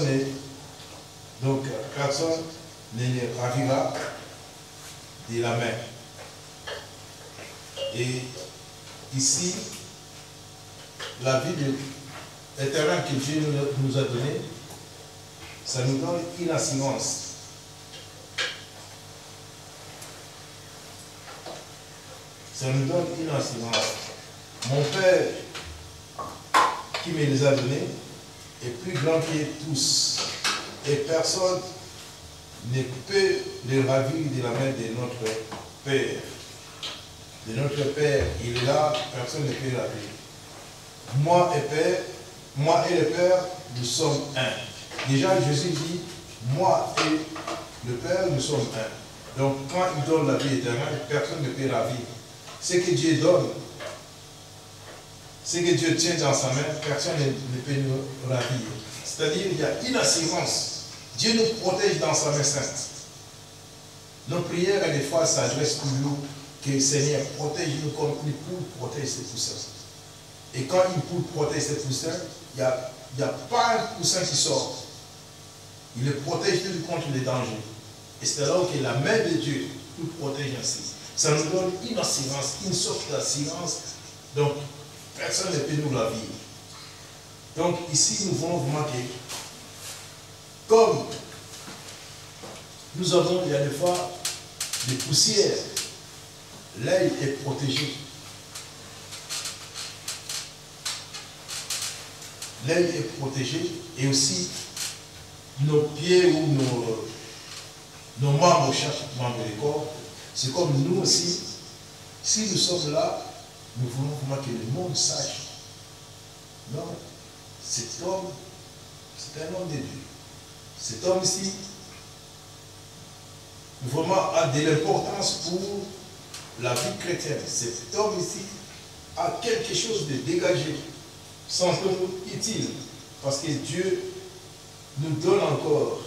ne les ravira de la main. Et ici, la vie éternelle que Dieu nous a donnée, ça nous donne une assurance. Ça nous donne une assurance. Mon Père qui me les a donnés est plus grand que tous. Et personne ne peut les ravir de la main de notre Père. De notre Père, il est là, personne ne peut le ravir. Moi et le Père, nous sommes un. Déjà, Jésus dit, moi et le Père, nous sommes un. Donc, quand il donne la vie éternelle, personne ne peut ravir. Ce que Dieu donne, ce que Dieu tient dans sa main, personne ne peut nous ravir. C'est-à-dire, il y a une assurance. Dieu nous protège dans sa main sainte. Nos prières, des fois, s'adressent toujours que Seigneur, protège-nous comme une poule protège ses poussins. Et quand une poule protège ses poussins, il n'y a pas un poussin qui sort. Il le protège toujours contre les dangers. Et c'est alors que la main de Dieu nous protège ainsi. Ça nous donne une assurance, une sorte d'assurance. Donc, personne ne peut nous la vivre. Donc, ici, nous voulons vous marquer. Comme nous avons, il y a des fois des poussières, l'œil est protégé. L'œil est protégé et aussi nos pieds ou nos membres, chaque membre du corps, c'est comme nous aussi, si nous sommes là, nous voulons vraiment que le monde sache. Non, cet homme, c'est un homme de Dieu. Cet homme ici, vraiment a de l'importance pour la vie chrétienne. Cet homme ici a quelque chose de dégagé, sentons-nous utile, parce que Dieu nous donne encore.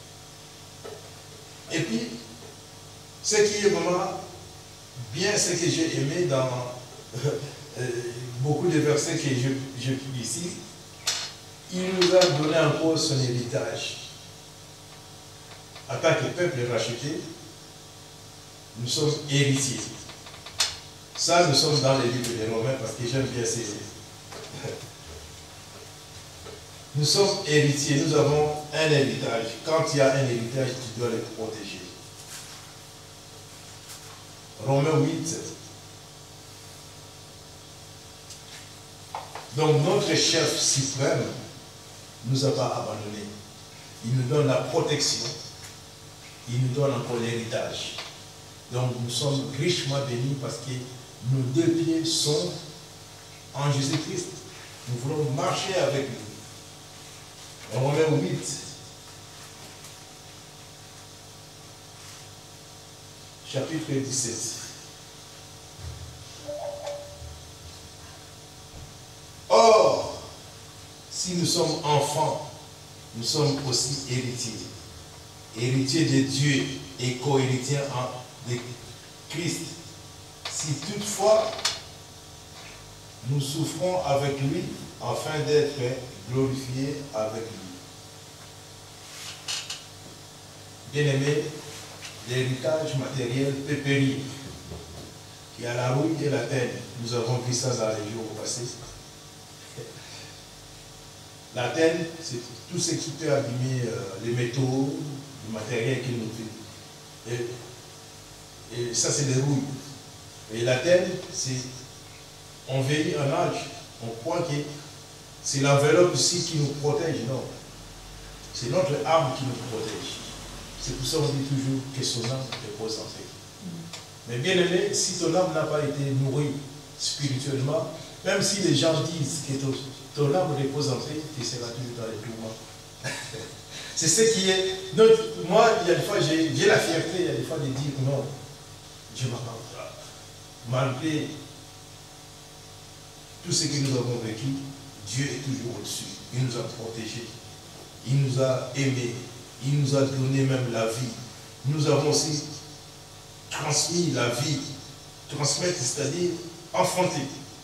Et puis, ce qui est vraiment bien, ce que j'ai aimé dans beaucoup de versets que je lis ici, il nous a donné encore son héritage. En tant que peuple racheté, nous sommes héritiers. Ça, nous sommes dans les livres des Romains parce que j'aime bien ces. Nous sommes héritiers, nous avons un héritage. Quand il y a un héritage, tu dois le protéger. Romains 8. Donc notre chef suprême ne nous a pas abandonnés. Il nous donne la protection. Il nous donne encore l'héritage. Donc nous sommes richement bénis parce que nos deux pieds sont en Jésus-Christ. Nous voulons marcher avec lui. Romains 8. Chapitre 17. Or, si nous sommes enfants, nous sommes aussi héritiers. Héritiers de Dieu et co-héritiers de Christ. Si toutefois nous souffrons avec lui afin d'être glorifiés avec lui. Bien-aimés, l'héritage matériel peut périr. Il y a la rouille et la peine. Nous avons vu ça dans les jours passés. La terre, c'est tout ce qui peut abîmer les métaux, le matériel qui nous fait. Et ça, c'est les rouilles. Et la terre, c'est, on vieillit en âge, on croit que c'est l'enveloppe ici qui nous protège. Non. C'est notre âme qui nous protège. C'est pour ça qu'on dit toujours que son âme repose en paix. Mais bien aimé, si ton âme n'a pas été nourrie spirituellement, même si les gens disent que ton âme repose en paix, tu seras toujours dans les tourments. C'est ce qui est. Moi, il y a des fois, j'ai la fierté, il y a des fois de dire non, Dieu m'a pas. Malgré tout ce que nous avons vécu, Dieu est toujours au-dessus. Il nous a protégés, il nous a aimés, il nous a donné même la vie. Nous avons aussi transmis la vie. Transmettre, c'est-à-dire enfanter.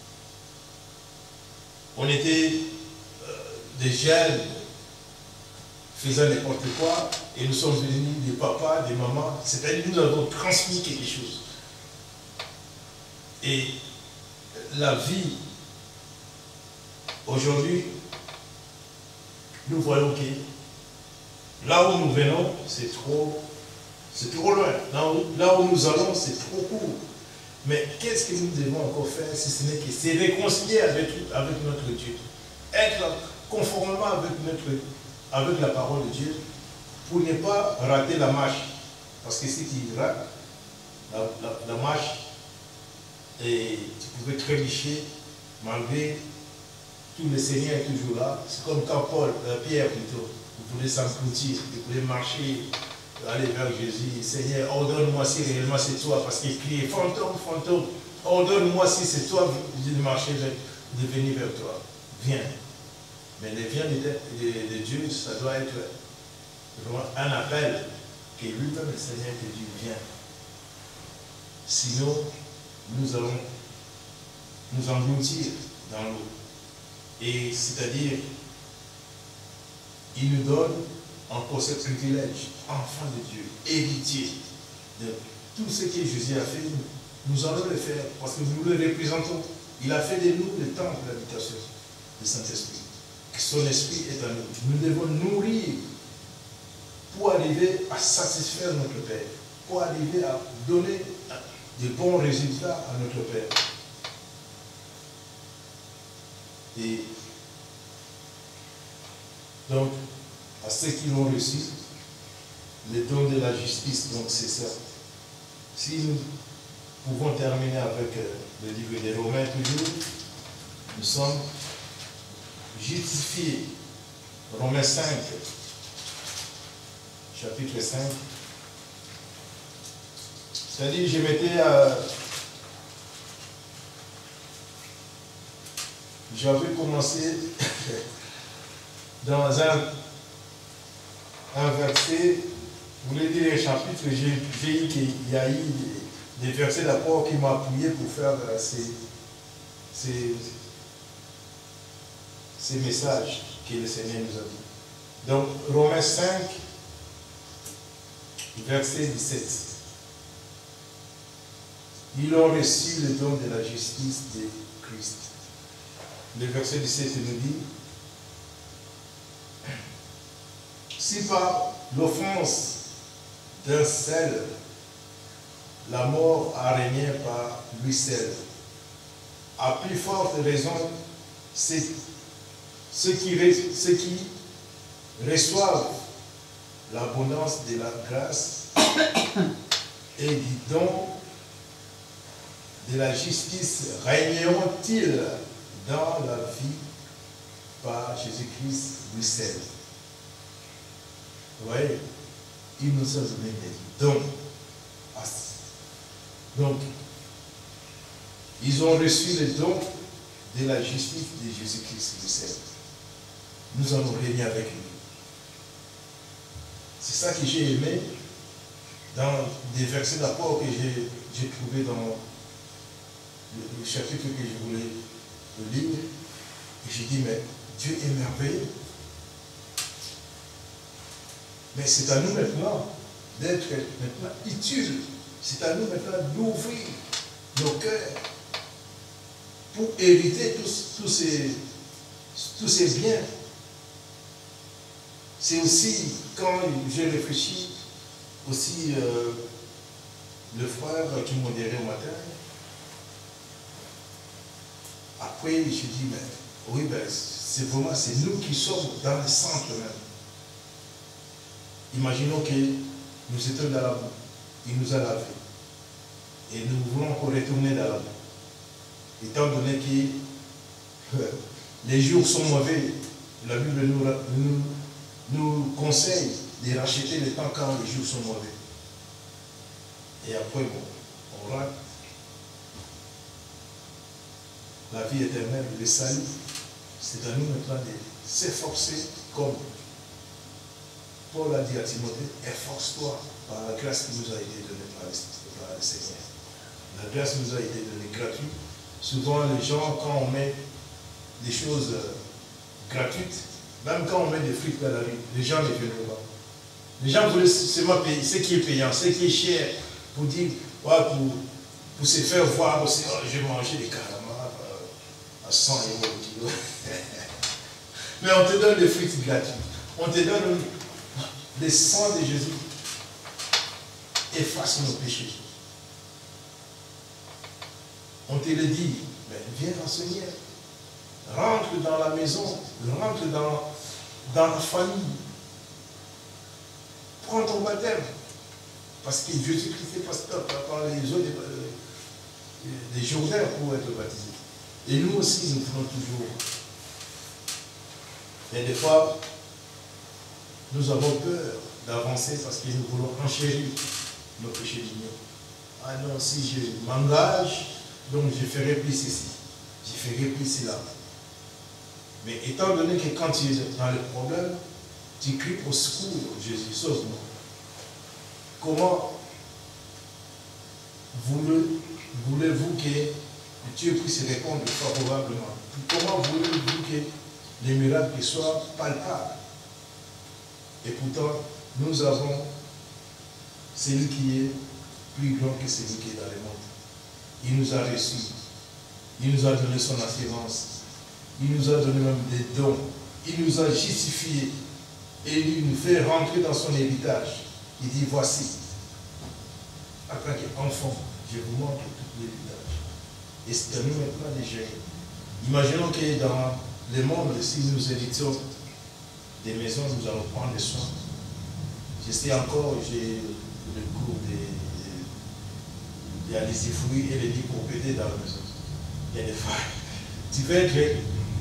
On était des jeunes faisant n'importe quoi et nous sommes devenus des papas, des mamans. C'est-à-dire que nous avons transmis quelque chose. Et la vie, aujourd'hui, nous voyons que là où nous venons, c'est trop loin. Là où nous allons, c'est trop court. Mais qu'est-ce que nous devons encore faire si ce n'est que se réconcilier avec notre Dieu, être conformément avec la parole de Dieu pour ne pas rater la marche. Parce que si tu rates la marche, et tu pouvais trébucher malgré tout le Seigneur est toujours là. C'est comme quand Pierre plutôt, vous pouvez s'engloutir, vous pouvez marcher, aller vers Jésus. Seigneur, ordonne-moi si réellement c'est toi, parce qu'il criait fantôme, fantôme, ordonne-moi si c'est toi de marcher, de venir vers toi. Viens. Mais le viens de Dieu, ça doit être vraiment un appel que lui-même, le Seigneur, te dit viens. Sinon, nous allons nous engloutir dans l'eau. Et c'est-à-dire, il nous donne encore ce privilège, enfant de Dieu, héritier de tout ce que Jésus a fait. Nous allons le faire parce que nous le représentons. Il a fait de nous le temple de l'habitation du Saint-Esprit. Son esprit est en nous. Nous devons nourrir pour arriver à satisfaire notre Père, pour arriver à donner de bons résultats à notre Père. Et donc, à ceux qui l'ont reçu, le don de la justice, donc c'est ça. Si nous pouvons terminer avec le livre des Romains toujours, nous sommes justifiés. Romains 5, chapitre 5. C'est-à-dire, je m'étais j'avais commencé dans un verset, vous voulez dire un chapitre, j'ai eu qu'il y a eu des versets d'abord qui m'ont appuyé pour faire ces messages que le Seigneur nous a dit. Donc, Romains 5, verset 17. Ils ont reçu le don de la justice de Christ. Le verset 17 nous dit, si par l'offense d'un seul, la mort a régné par lui seul, à plus forte raison, ceux qui reçoivent l'abondance de la grâce et du don de la justice régneront-ils dans la vie par Jésus-Christ lui seul. Vous voyez, il nous a donné des dons. Donc, ils ont reçu le don de la justice de Jésus-Christ lui seul. Nous allons régner avec lui. C'est ça que j'ai aimé dans des versets d'apôtres que j'ai trouvé dans le chapitre que je voulais lire. Et j'ai dit, mais Dieu est merveilleux. Mais c'est à nous maintenant d'être maintenant utiles. C'est à nous maintenant d'ouvrir nos cœurs pour hériter tous ces biens C'est aussi, quand j'ai réfléchi, aussi le frère qui modérait au matin, après je dis, mais oui, ben, c'est vraiment, c'est nous qui sommes dans le centre même. Imaginons que nous étions dans la boue, il nous a lavé, et nous voulons encore retourner dans la boue. Étant donné que les jours sont mauvais, la Bible nous conseille de racheter le temps quand les jours sont mauvais. Et après, bon, on rate. La vie éternelle, le salut, c'est à nous maintenant de s'efforcer comme Paul a dit à Timothée, efforce-toi par la grâce qui nous a été donnée par le Seigneur. La grâce nous a été donnée gratuite. Souvent, les gens, quand on met des choses gratuites, même quand on met des frites dans la rue, les gens ne viennent pas. Les gens voulaient seulement payer ce qui est payant, ce qui est cher, pour dire, ouais, pour se faire voir aussi, oh, j'ai mangé des calamars à 100 € au kilo. Mais on te donne des frites gratuites. On te donne le sang de Jésus. Efface nos péchés. On te le dit, mais viens dans ce Seigneur. Rentre dans la maison, rentre dans la famille. Prends ton baptême. Parce que Jésus-Christ est pasteur par les eaux des Jourdains pour être baptisé. Et nous aussi, nous voulons toujours. Et des fois, nous avons peur d'avancer parce que nous voulons enchérir nos péchés d'union. Ah non, si je m'engage, donc je ferai plus ceci, je ferai plus cela. Mais étant donné que quand tu es dans le problème, tu cries au secours, Jésus, sauve-moi. Comment voulez-vous que Dieu puisse répondre favorablement? Comment voulez-vous que les miracles soient palpables? Et pourtant, nous avons celui qui est plus grand que celui qui est dans le monde. Il nous a reçus. Il nous a donné son assurance. Il nous a donné même des dons. Il nous a justifiés. Et il nous fait rentrer dans son héritage. Il dit, voici, en tant qu'enfant, je vous montre tout l'héritage. Et c'est à nous maintenant de gérer. Imaginons que dans le monde, si nous héritons des maisons, nous allons prendre des soins. Je sais encore, j'ai le cours il y a les fruits et les lits propriétés dans la maison. Il y a des failles. Tu veux être.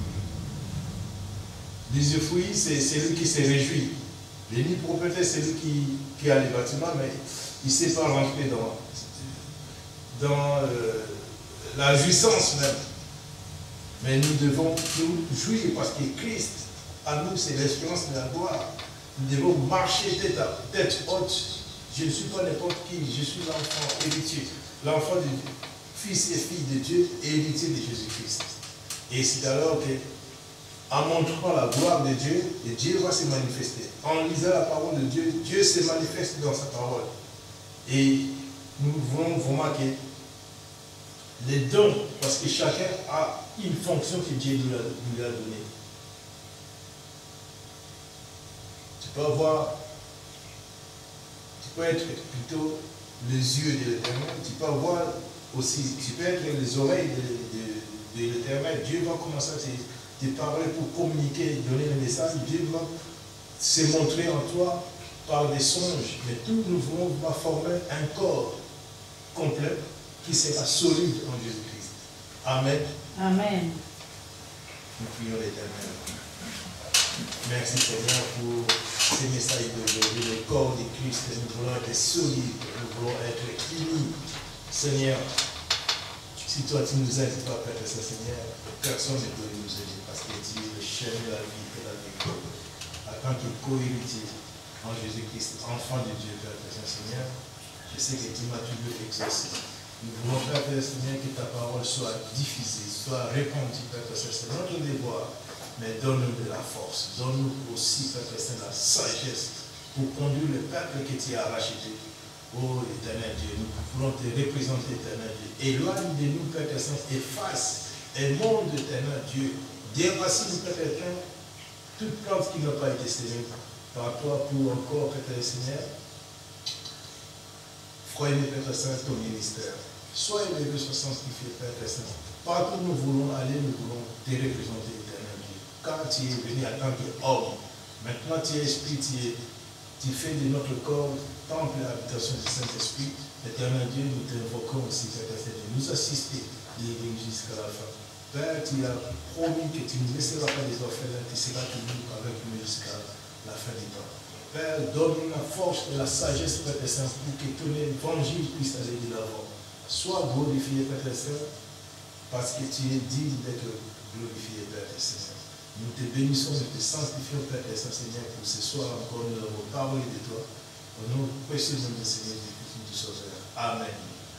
Les fruits, c'est celui qui se réjouit. Les lits propriétés, c'est celui qui a les bâtiments, mais il ne sait pas rentrer dans la jouissance même. Mais nous devons nous jouir parce que Christ, à nous, c'est l'espérance de la gloire. Nous devons marcher tête haute. Je ne suis pas n'importe qui, je suis l'enfant héritier. L'enfant du fils et fille de Dieu et héritier de Jésus-Christ. Et c'est alors que, en montrant la gloire de Dieu, et Dieu va se manifester. En lisant la parole de Dieu, Dieu se manifeste dans sa parole. Et nous voulons vraiment que les dons, parce que chacun a une fonction que Dieu nous a donnée. Tu peux avoir, tu peux être plutôt les yeux de l'Éternel, tu peux avoir aussi, tu peux être les oreilles de l'Éternel. Dieu va commencer à te parler pour communiquer, donner le message. Dieu va se montrer en toi par des songes. Mais tout nous voulons former un corps complet qui sera solide en Jésus-Christ. Amen. Amen. Nous prions l'Éternel. Merci Seigneur pour ces messages d'aujourd'hui. Le corps de Christ, nous voulons être solides, nous voulons être unis. Seigneur, si toi tu nous aides pas, Père Seigneur, personne ne peut nous aider parce que tu es le chemin, la vie et la vérité. En tant que co-héritier en Jésus-Christ, enfant de Dieu, Père Seigneur, je sais que tu m'as toujours exaucé. Nous voulons, Père Seigneur, que ta parole soit diffusée, soit répandue, Père Seigneur. C'est notre devoir. Mais donne-nous de la force, donne-nous aussi, Père Seigneur, la sagesse pour conduire le peuple que tu as racheté. Oh, éternel Dieu, nous voulons te représenter, éternel Dieu. Éloigne de nous, Père Seigneur, efface un monde, éternel Dieu. Déracine, Père Seigneur, toute plante qui n'a pas été sémée par toi pour encore, Père Seigneur, frôler, Père Saint, ton ministère. Sois élevé, sois sanctifié, Père Saint. Partout où nous voulons aller, nous voulons te représenter, éternel Dieu. Quand tu es venu en tant qu'homme, maintenant tu es esprit, tu fais de notre corps temple et habitation du Saint-Esprit. Éternel Dieu, nous t'invoquons aussi, Père Saint, de nous assister jusqu'à la fin. Père, tu as promis que tu ne laisseras pas des orphelins, tu seras toujours avec nous jusqu'à la fin du temps. Père, donne-nous la force et la sagesse, Père Saint, pour que ton évangile puisse aller de l'avant. Sois glorifié, Père Saint, parce que tu es digne d'être glorifié, Père Saint. Nous te bénissons, nous te sanctifions, Père Saint, Seigneur, pour ce soir encore nous avons parlé de toi. Au nom précieux de Seigneur, de tout Sauveur. Amen.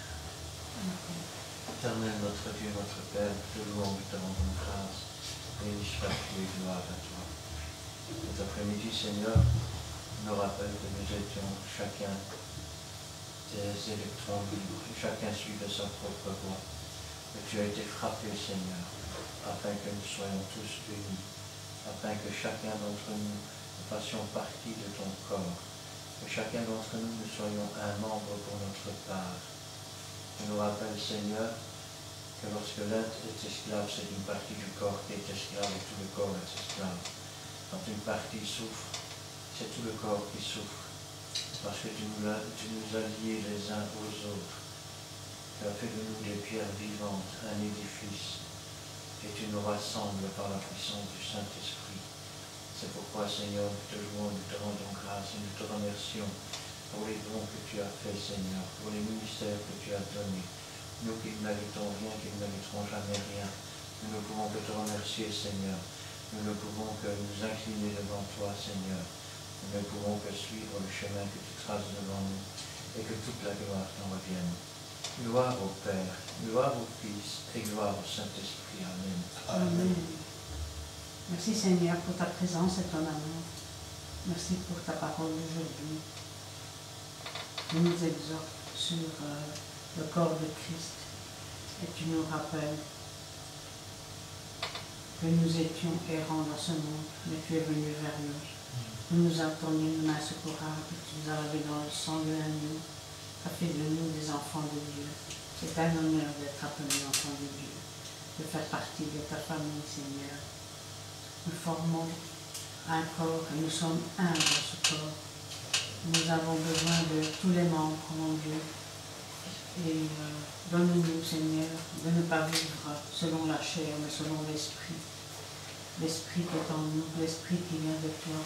Éternel, notre Dieu, notre Père, te louons, nous te rendons grâce, et cherche et gloire à toi. Cet après-midi, Seigneur, nous rappelle que nous étions chacun des électrons libres, chacun suivait sa propre voie. Que tu as été frappé, Seigneur, afin que nous soyons tous unis, afin que chacun d'entre nous fassions partie de ton corps, que chacun d'entre nous soyons un membre pour notre part. Tu nous rappelles, Seigneur, que lorsque l'un est esclave, c'est une partie du corps qui est esclave et tout le corps est esclave. Quand une partie souffre, c'est tout le corps qui souffre, parce que tu nous as liés les uns aux autres. Tu as fait de nous des pierres vivantes, un édifice, et tu nous rassembles par la puissance du Saint-Esprit. C'est pourquoi, Seigneur, nous te louons, nous te rendons grâce et nous te remercions pour les dons que tu as faits, Seigneur, pour les ministères que tu as donnés. Nous qui ne méritons rien, qui ne mériterons jamais rien, nous ne pouvons que te remercier, Seigneur. Nous ne pouvons que nous incliner devant toi, Seigneur. Nous ne pouvons que suivre le chemin que tu traces devant nous et que toute la gloire t'en revienne. Gloire au Père, gloire au Fils et gloire au Saint-Esprit. Amen. Amen. Merci Seigneur pour ta présence et ton amour. Merci pour ta parole aujourd'hui. Tu nous exhortes sur le corps de Christ et tu nous rappelles que nous étions errants dans ce monde, mais tu es venu vers nous. Tu nous as tourné une main secourable, tu nous as lavé dans le sang de l'agneau, tu as fait de nous des enfants de Dieu. C'est un honneur d'être appelé enfant de Dieu, de faire partie de ta famille, Seigneur. Nous formons un corps et nous sommes un dans ce corps. Nous avons besoin de tous les membres, mon Dieu. Et donne-nous, Seigneur, de ne pas vivre selon la chair, mais selon l'esprit. L'esprit qui est en nous, l'esprit qui vient de toi.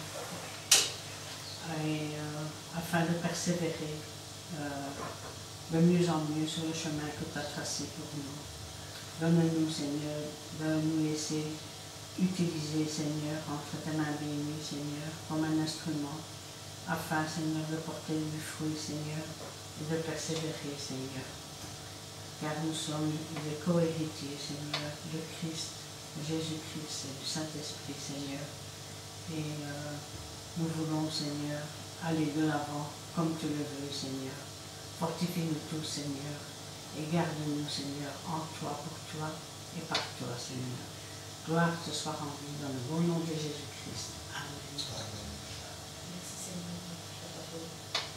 Et afin de persévérer de mieux en mieux sur le chemin que tu as tracé pour nous. Donne-nous, Seigneur, de nous laisser utiliser, Seigneur, entre tes mains bénies, Seigneur, comme un instrument, afin, Seigneur, de porter du fruit, Seigneur, et de persévérer, Seigneur. Car nous sommes des co-héritiers, Seigneur, de Christ, de Jésus-Christ et du Saint-Esprit, Seigneur. Et nous voulons, Seigneur, aller de l'avant comme tu le veux, Seigneur. Fortifie-nous tous, Seigneur, et garde-nous, Seigneur, en toi, pour toi et par toi, Seigneur. Gloire te soit rendue dans le beau nom de Jésus-Christ. Amen. Amen. Merci Seigneur pour ta parole.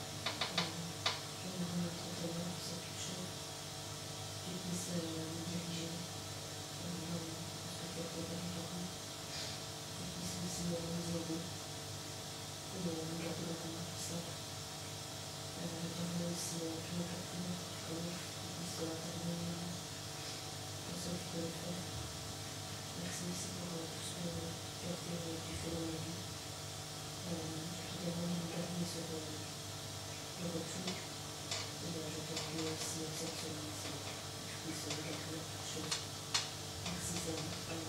Je nous remets entre tes mains, tu sais toutes choses. Tu puisses nous diriger dans ce que tu as fait dans ton rang. Tu puisses aussi nous aider pour nous garder dans ton nom tout ça. Je te remets aussi tous nos prières que tu connais, tu puisses intervenir dans ce que tu peux faire. Merci aussi pour tout ce que tu as fait et tu fais dans ma vie. Je te demande de garder sur le retour. Et je te remets aussi cette semaine si je puisse garder toutes choses. Merci Seigneur.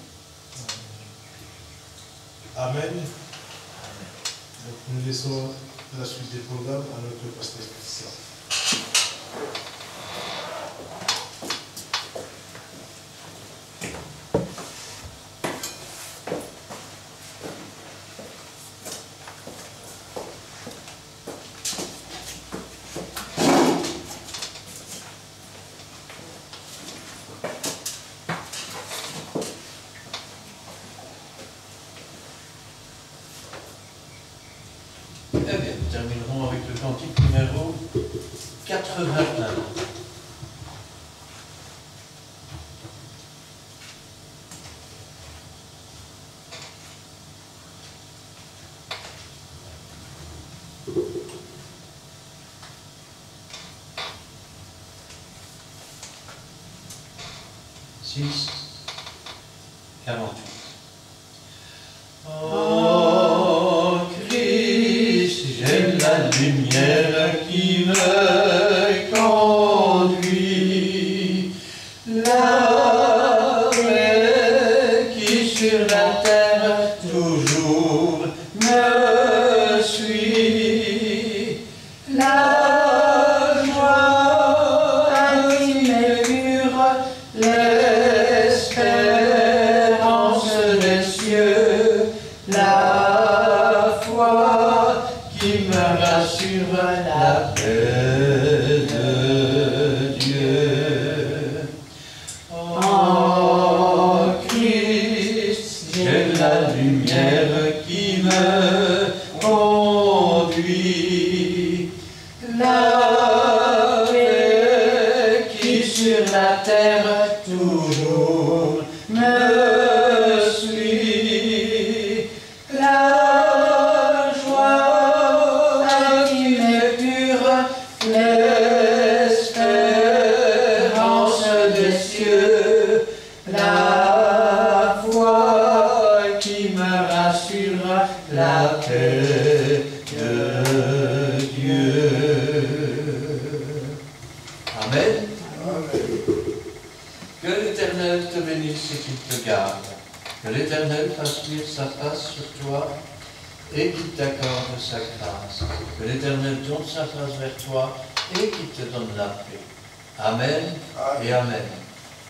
Amen. Donc, nous laissons la suite des programmes à notre pasteur Christian. continuons avec le cantique numéro 81. Six, 48. Oh Christ, j'aime la lumière qui me conduit, la paix qui sur la terre toujours me suit, la joie intime et pure, l'espérance des cieux, la foi qui me rassure, la paix de Dieu. Oh Christ, j'ai la lumière qui me conduit, la paix qui sur la terre toujours me suit, la joie intime et pure, l'espérance des cieux, la foi qui me rassure, la paix de Dieu. Amen. Que l'Éternel te bénisse et qu'il te garde. Que l'Éternel fasse luire sa face sur toi et qu'il t'accorde sa grâce. Que l'Éternel tourne sa face vers toi et qu'il te donne la paix. Amen et Amen.